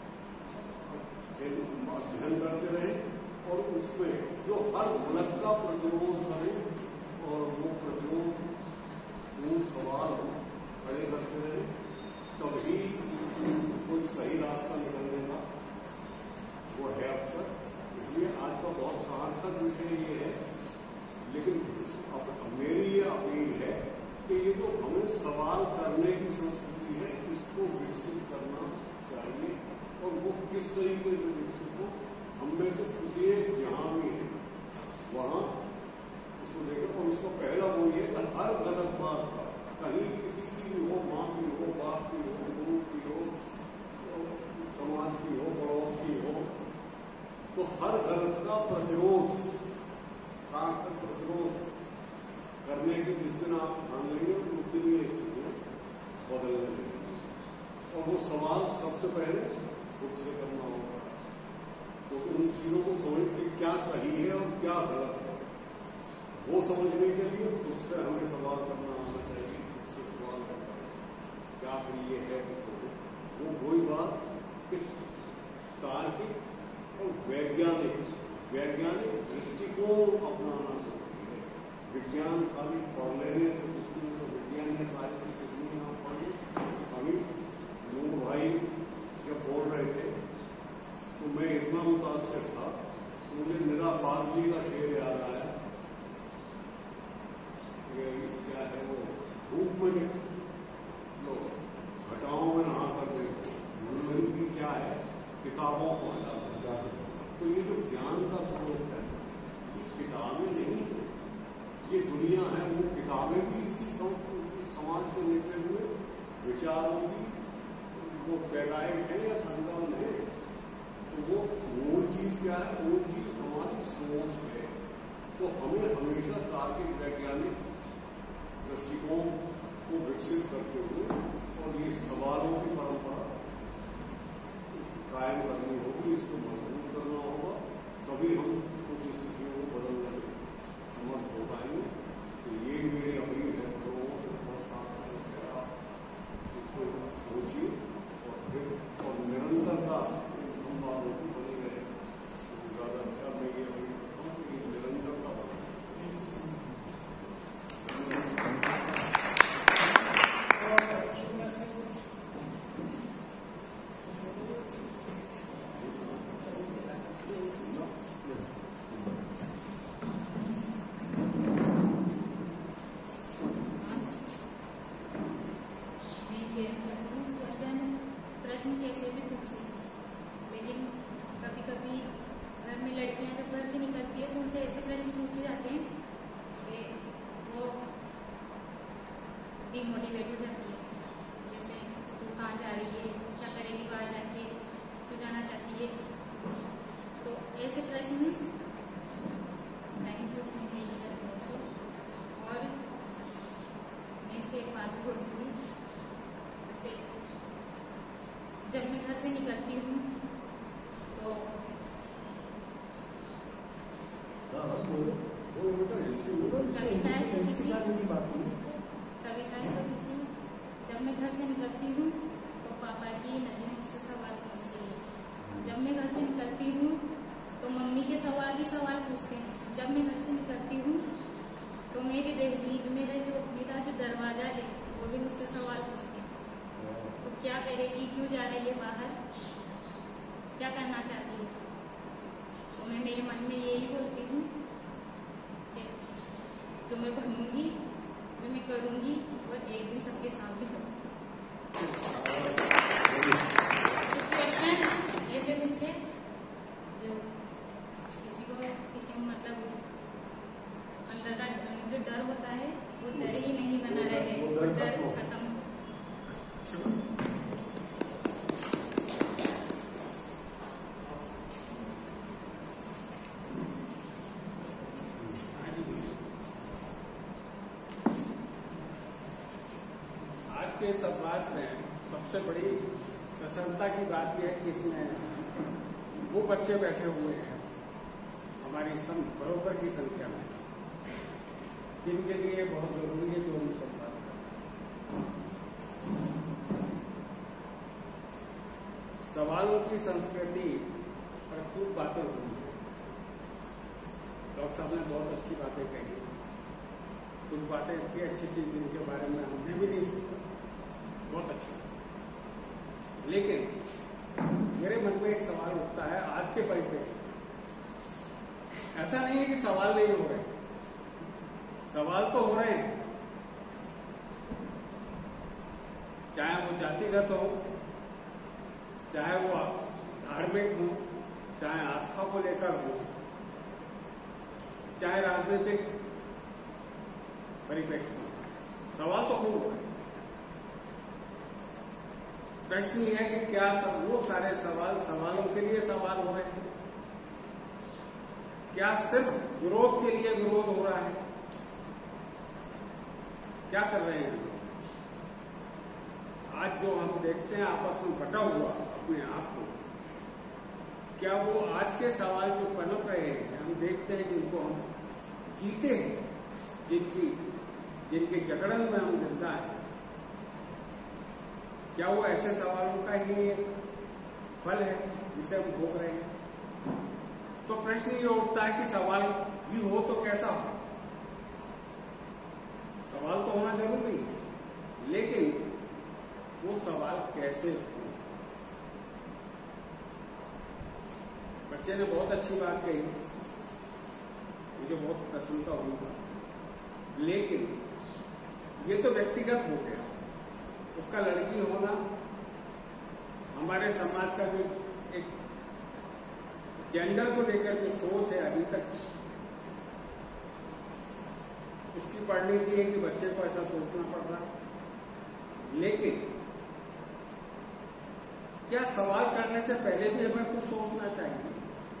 अध्ययन करते रहें और उसमें जो हर गलत का प्रतिरोध करें और वो प्रतिरोध सवाल खड़े करते रहें, तभी कोई सही रास्ता निकलने का वो है अवसर। इसलिए आज का बहुत सार्थक विषय ये है। लेकिन मेरी ये अपील है कि ये जो हमें सवाल करने की संस्कृति है इसको विकसित करना चाहिए। और वो किस तरीके से विकसित हो, हम में से प्रत्येक जहाँ भी है वहाँ उसको देखें। और उसका पहला वो ये कि हर गलत बात का, कहीं किसी की भी हो, माँ की हो, बाप की हो, गुरु की हो, समाज की हो, पड़ोस की हो, तो हर गलत का प्रतिरोध, सार्थक प्रतिरोध करने की जिस दिन आप ठान लेंगे उस दिन ये स्थितियाँ बदलने लगेंगी। और वो सवाल सबसे पहले खुद से करना होगा। तो उन चीजों को समझ के क्या सही है और क्या गलत है वो समझने के लिए खुद से हमें सवाल करना आना चाहिए। खुद से सवाल करना क्या फिर ये है, तो वो वही बात कि तार्किक और वैज्ञानिक दृष्टिकोण अपनाना जरूरी है। विज्ञान खाली पढ़ लेने से कुछ नहीं, तो विज्ञान ने सारी कुछ नहीं आप पढ़ी। अभी नूर भाई जब बोल रहे थे तो मैं इतना मुतासर था, मुझे निरा फाजली का शेर याद आया। क्या है वो, धूप में लोग घटाओं में नहा कर देखो, की क्या है, किताबों को हटा। तो ये जो ज्ञान का स्वरूप है ये किताबें नहीं है, ये दुनिया है। वो किताबें भी इसी समाज से निकले हुए विचारों की वो पैदाइश है या संगम है। तो वो मूल चीज क्या है, मूल चीज हमारी सोच है। तो हमें हमेशा तार्किक वैज्ञानिक दृष्टिकोण को विकसित करते हुए और ये सवालों की परंपरा कायम करनी होगी, इसको मजबूत करना होगा, तभी हम कुछ स्थितियों को बदलने में समर्थ हो पाएंगे। तो ये मेरी अपील है लोगों से, बहुत साफ से आप इसको सोचिए और फिर और निरंतरता संवादों की बनी रहे। ज़्यादा अच्छा मैं ये अपील करता हूँ कि निरंतरता बने। प्रश्न कैसे भी पूछे, लेकिन कभी कभी घर में लड़कियां जब घर से निकलती है तो उनसे ऐसे प्रश्न पूछे जाते हैं कि वो डिमोटिवेट हो जाती है। जैसे तू कहाँ जा रही है, क्या करेगी बाहर जाके, तू जाना चाहती है। तो ऐसे प्रश्न नहीं पूछने चाहिए लड़कियों से। और मैं इसके एक बात बोलती हूँ, जैसे जब मैं घर से निकलती हूँ तो कविताएं छोटी सी, जब मैं घर से निकलती हूँ तो पापा की नजरें मुझसे सवाल पूछती है। जब मैं घर से निकलती हूँ तो मम्मी के सवाल भी सवाल पूछते हैं। जब मैं घर से निकलती हूँ तो मेरी दहलीज, मेरा जो दरवाजा है वो भी मुझसे सवाल पूछते हैं। तो क्या करेगी, क्यों जा रही है बाहर, क्या करना चाहती है। तो मैं मेरे मन में यही बोलती हूँ कि जो मैं बनूंगी वो मैं करूंगी और एक दिन सबके सामने करूंगी। क्वेश्चन ऐसे पूछे जो किसी को मतलब अंदर का जो डर होता है वो डर ही नहीं बना रहे, वो डर खत्म हो। आज के संवाद में सबसे बड़ी प्रसन्नता की बात यह है कि इसमें वो बच्चे बैठे हुए हैं हमारी बरोबर की संख्या में, जिनके लिए बहुत जरूरी है जो हम संवाद करें। सवालों की संस्कृति पर खूब बातें हुई है। डॉक्टर साहब ने बहुत अच्छी बातें कही, कुछ बातें इतनी अच्छी थी जिनके बारे में हमने भी नहीं सोचा, बहुत अच्छा। लेकिन मेरे मन में एक सवाल उठता है आज के परिप्रेक्ष्य। ऐसा नहीं है कि सवाल नहीं हो रहे, सवाल तो हो रहे हैं, चाहे वो जातिगत हो, चाहे वो धार्मिक हो, चाहे आस्था को लेकर हो, चाहे राजनीतिक परिप्रेक्ष्य हो, सवाल तो हो रहे हैं। प्रश्न यह है कि क्या सब वो सारे सवालों के लिए सवाल हो रहे हैं, क्या सिर्फ विरोध के लिए विरोध हो रहा है, क्या कर रहे हैं। आज जो हम देखते हैं आपस में बटा हुआ अपने आप को, क्या वो आज के सवाल जो पनप रहे हैं हम देखते हैं जिनको हम जीते हैं, जिनके जगड़न में हम जिंदा है, क्या वो ऐसे सवालों का ही फल है जिसे हम भोग रहे हैं। तो प्रश्न ये उठता है कि सवाल भी हो तो कैसा हो। सवाल तो होना जरूरी है, लेकिन वो सवाल कैसे हो। बच्चे ने बहुत अच्छी बात कही, मुझे बहुत प्रसन्नता हुई। लेकिन ये तो व्यक्तिगत हो गया, उसका लड़की होना, हमारे समाज का जो एक जेंडर को लेकर जो सोच है अभी तक, उसकी परिणति है कि बच्चे को ऐसा सोचना पड़ रहा है। लेकिन क्या सवाल करने से पहले भी हमें कुछ सोचना चाहिए।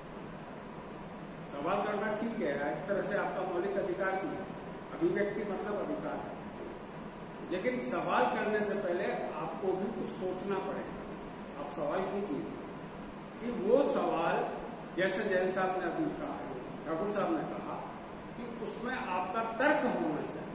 सवाल करना ठीक है, एक तरह से आपका मौलिक अधिकार ही है, अभिव्यक्ति मतलब अधिकार है, लेकिन सवाल करने से पहले आपको भी कुछ सोचना पड़ेगा। आप सवाल कीजिए कि वो सवाल, जैसे जैन साहब ने अभी कहा, ठाकुर साहब ने कहा कि उसमें आपका तर्क होना चाहिए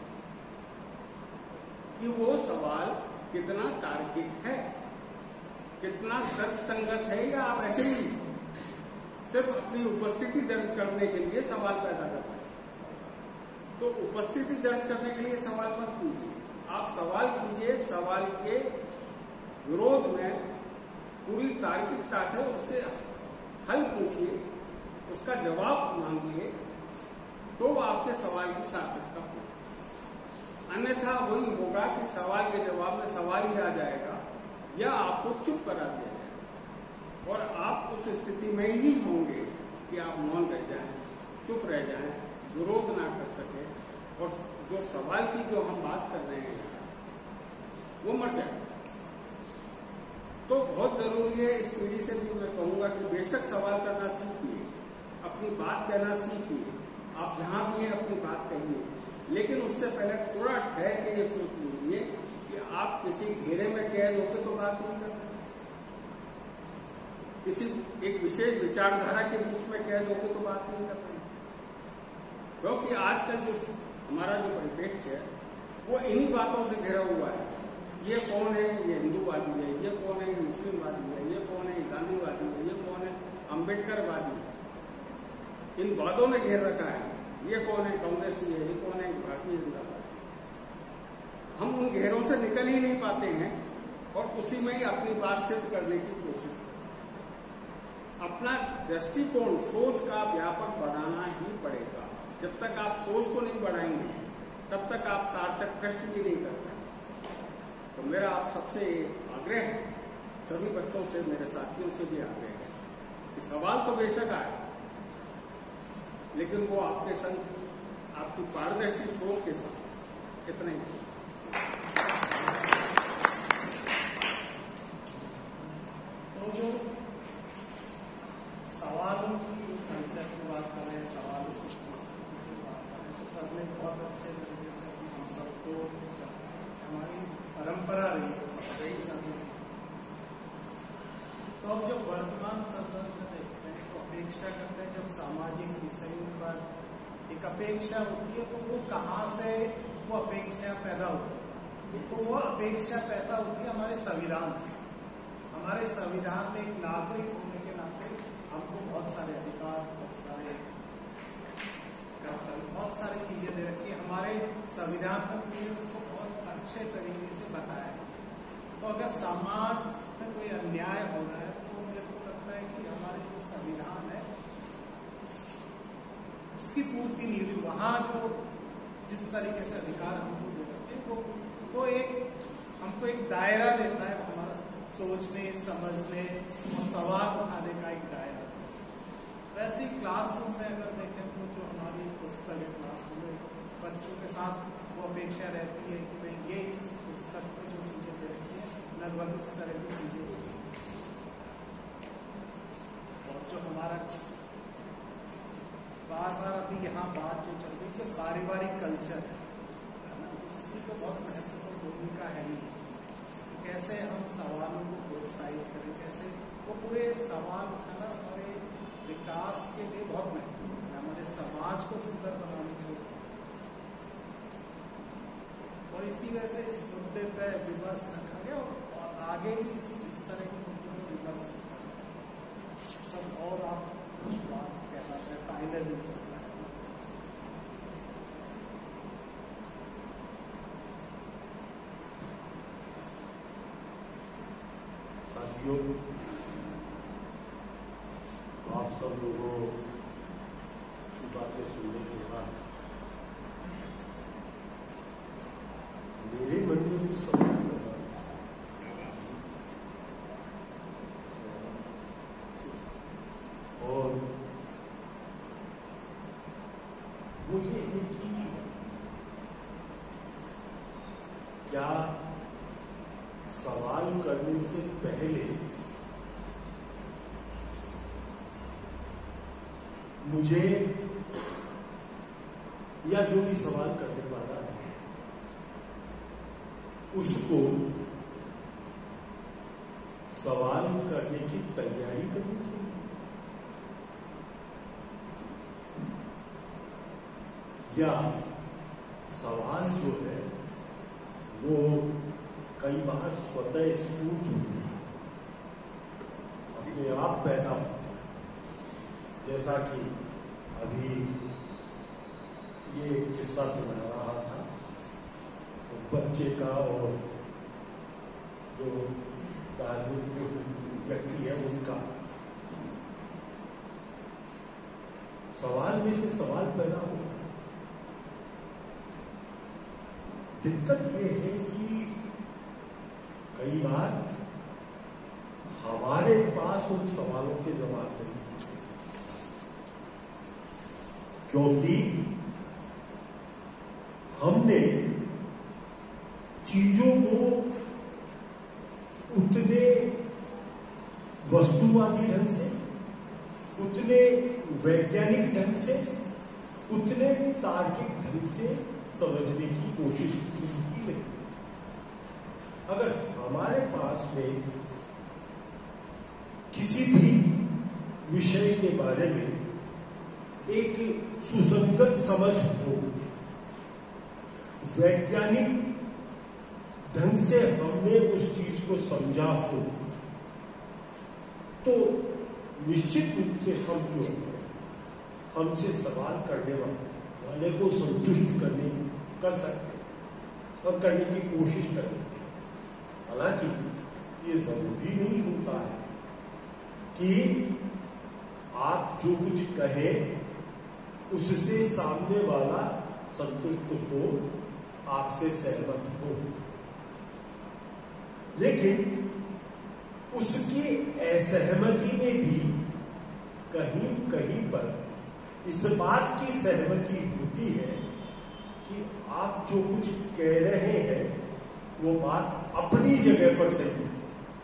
कि वो सवाल कितना तार्किक है, कितना तर्कसंगत है, या आप ऐसे ही सिर्फ अपनी उपस्थिति दर्ज करने के लिए सवाल पैदा करते हैं। तो उपस्थिति दर्ज करने के लिए सवाल मत कीजिए, आप सवाल कीजिए, सवाल के विरोध में पूरी तार्किकता है, उसके हल पूछिए, उसका जवाब मांगिए, तो वो आपके सवाल की सार्थकता होगी। अन्यथा वही होगा कि सवाल के जवाब में सवाल ही आ जाएगा या आपको चुप करा दिया जाएगा, और आप उस स्थिति में ही होंगे कि आप मौन रह जाएं, चुप रह जाएं, विरोध ना कर सके, और जो सवाल की जो हम बात कर रहे हैं वो मर जाए। तो बहुत जरूरी है, इस पीढ़ी से भी मैं कहूंगा कि बेशक सवाल करना सीखिए, अपनी बात कहना सीखिए, आप जहां भी हैं अपनी बात कहिए, लेकिन उससे पहले थोड़ा ठहर के ये सोच लीजिए कि आप किसी घेरे में कैद होकर तो बात नहीं कर रहे, किसी एक विशेष विचारधारा के बीच में कैद होकर तो बात नहीं कर रहे, क्योंकि आजकल जो हमारा जो परिप्रेक्ष्य है वो इन्हीं बातों से घिरा हुआ है। ये कौन है, ये हिंदूवादी है, ये कौन है, मुस्लिमवादी है, ये कौन है, गांधीवादी है, ये कौन है, अम्बेडकरवादी है। इन वादों ने घेर रखा है। ये कौन है, कांग्रेसी है, ये कौन है, भारतीय जनता पार्टी। हम उन घेरों से निकल ही नहीं पाते हैं और उसी में ही अपनी बात सिद्ध करने की कोशिश करते हैं। अपना दृष्टिकोण, सोच का व्यापक बनाना ही पड़ेगा। जब तक आप सोच को नहीं बढ़ाएंगे तब तक आप सार्थक प्रश्न भी नहीं कर पाएंगे। तो मेरा आप सबसे आग्रह है, सभी बच्चों से, मेरे साथियों से भी आग्रह है कि सवाल तो बेशक आए, लेकिन वो आपके संग आपकी पारदर्शी सोच के साथ। इतना ही। तो जो सवालों की कल्चर की बात करें, सवालों की संस्कृति की बात करें, तो सर ने बहुत अच्छे तरीके से हम सबको, हमारी परंपरा रही है सही समय। तो अब जब वर्तमान संदर्भ में देखते हैं तो अपेक्षा करते हैं, जब सामाजिक विषयों पर एक अपेक्षा होती है तो वो कहाँ से वो अपेक्षा पैदा होती है? तो वो अपेक्षा पैदा होती है हमारे संविधान से। हमारे संविधान में एक नागरिक होने के नाते हमको बहुत सारे अधिकार, बहुत सारी चीजें दे रखी है। हमारे संविधान में उसको बहुत अच्छे तरीके से बताया है। तो अगर समाज में कोई अन्याय हो रहा है तो मेरे को लगता है कि हमारे जो संविधान है उसकी पूर्ति नहीं हुई। वहाँ जो जिस तरीके से अधिकार हमको दे रखे वो तो हमको एक दायरा देता है, हमारा सोचने, समझने और सवाल उठाने का एक दायरा। वैसे ही क्लासरूम में अगर देखें तो जो हमारी पुस्तक है, क्लासरूम में बच्चों के साथ वो अपेक्षा रहती है कि भाई ये इस पुस्तक में जो चीजें दे रखी है लगभग इस तरह की चीजें होती हैं। और जो हमारा बार बार अभी यहाँ बात जो चल रही है, पारिवारिक कल्चर है ना, उसकी तो बहुत महत्वपूर्ण भूमिका है ही इसमें। कैसे हम सवालों को प्रोत्साहित करें, कैसे वो पूरे सवाल उठाना हमारे विकास के लिए बहुत महत्वपूर्ण है, हमारे समाज को सुंदर बनाने के लिए। और इसी वजह से इस मुद्दे पर विमर्श रखा गया और आगे भी इस तरह के मुद्दों में विमर्श रखा गया। सब और आप कुछ बात कहना चाहे फाइनली? साथियों, आप सब लोगों की बातें सुनने के बाद मेरे मन में कुछ सवाल लगा और वो ये है कि क्या सवाल करने से पहले मुझे या जो भी सवाल करने वाला है उसको सवाल करने की तैयारी करनी चाहिए, या सवाल जो है वो कई बार स्वतः स्फूर्त अपने आप पैदा होता है। जैसा कि अभी ये किस्सा सुना रहा था तो बच्चे का और जो धार्मिक व्यक्ति है उनका सवाल में से सवाल पैदा होता है। दिक्कत ये है कि कई बार हमारे पास उन सवालों के जवाब नहीं, क्योंकि हमने चीजों को उतने वस्तुवादी ढंग से, उतने वैज्ञानिक ढंग से, उतने तार्किक ढंग से समझने की कोशिश की नहीं। अगर हमारे पास में किसी भी विषय के बारे में एक सुसंगत समझ हो, वैज्ञानिक ढंग से हमने उस चीज को समझा हो, तो निश्चित रूप से हम जो हमसे सवाल करने वाले को संतुष्ट कर सकते हैं और करने की कोशिश करें। हालांकि ये जरूरी नहीं होता है कि आप जो कुछ कहें उससे सामने वाला संतुष्ट हो, आपसे सहमत हो, लेकिन उसकी असहमति में भी कहीं कहीं पर इस बात की सहमति होती है कि आप जो कुछ कह रहे हैं वो बात अपनी जगह पर सही है,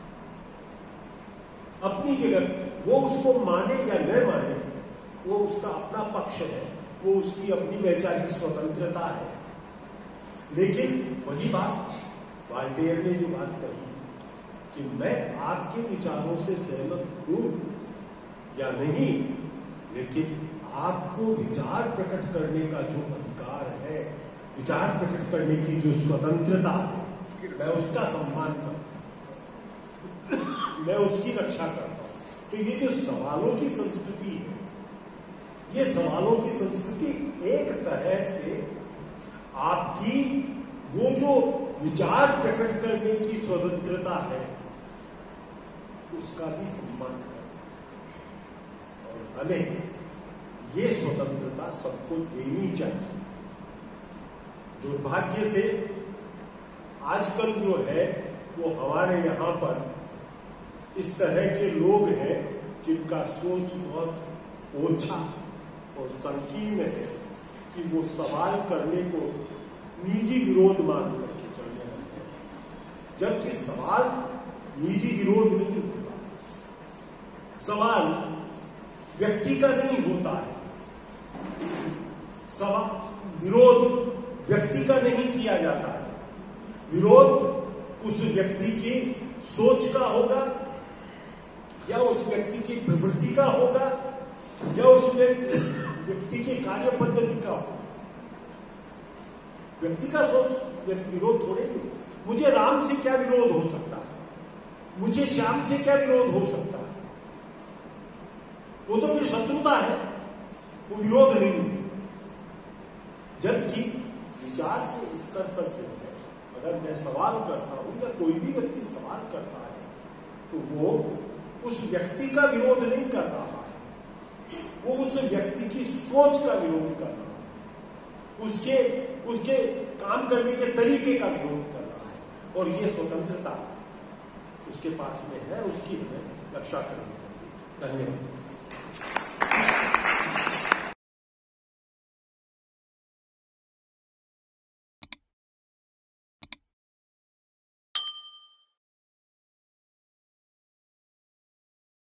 अपनी जगह। वो उसको माने या न माने वो उसका अपना पक्ष है, वो उसकी अपनी वैचारिक स्वतंत्रता है। लेकिन वही बात वाल्टेयर ने जो बात कही कि मैं आपके विचारों से सहमत हूं या नहीं, लेकिन आपको विचार प्रकट करने का जो अधिकार है, विचार प्रकट करने की जो स्वतंत्रता है, मैं उसका सम्मान करता हूं, मैं उसकी रक्षा करता हूं। तो ये जो सवालों की संस्कृति है, ये सवालों की संस्कृति एक तरह से आपकी वो जो विचार प्रकट करने की स्वतंत्रता है उसका भी सम्मान करता है। और हमें ये स्वतंत्रता सबको देनी चाहिए। दुर्भाग्य से आजकल जो है वो हमारे यहाँ पर इस तरह के लोग हैं जिनका सोच बहुत ओछा और संकीर्ण है कि वो सवाल करने को निजी विरोध मान करके चलने लगते हैं, जबकि सवाल निजी विरोध नहीं होता, सवाल व्यक्ति का नहीं होता है, सवाल विरोध व्यक्ति का नहीं किया जाता है, विरोध उस व्यक्ति की सोच का होगा या उस व्यक्ति की प्रवृत्ति का होगा या उस व्यक्ति की कार्य पद्धति का होगा। व्यक्ति का सोच विरोध थोड़े नहीं। मुझे राम से क्या विरोध हो सकता है, मुझे श्याम से क्या विरोध हो सकता है, वो तो मेरी शत्रुता है, वो विरोध नहीं है। जबकि विचार के स्तर पर जो है, अगर मैं सवाल करता हूं या कोई भी व्यक्ति सवाल करता है तो वो उस व्यक्ति का विरोध नहीं कर रहा है, वो उस व्यक्ति की सोच का विरोध कर रहा है, उसके काम करने के तरीके का विरोध कर रहा है। और ये स्वतंत्रता उसके पास में है, उसकी हमें रक्षा करनी चाहिए। धन्यवाद।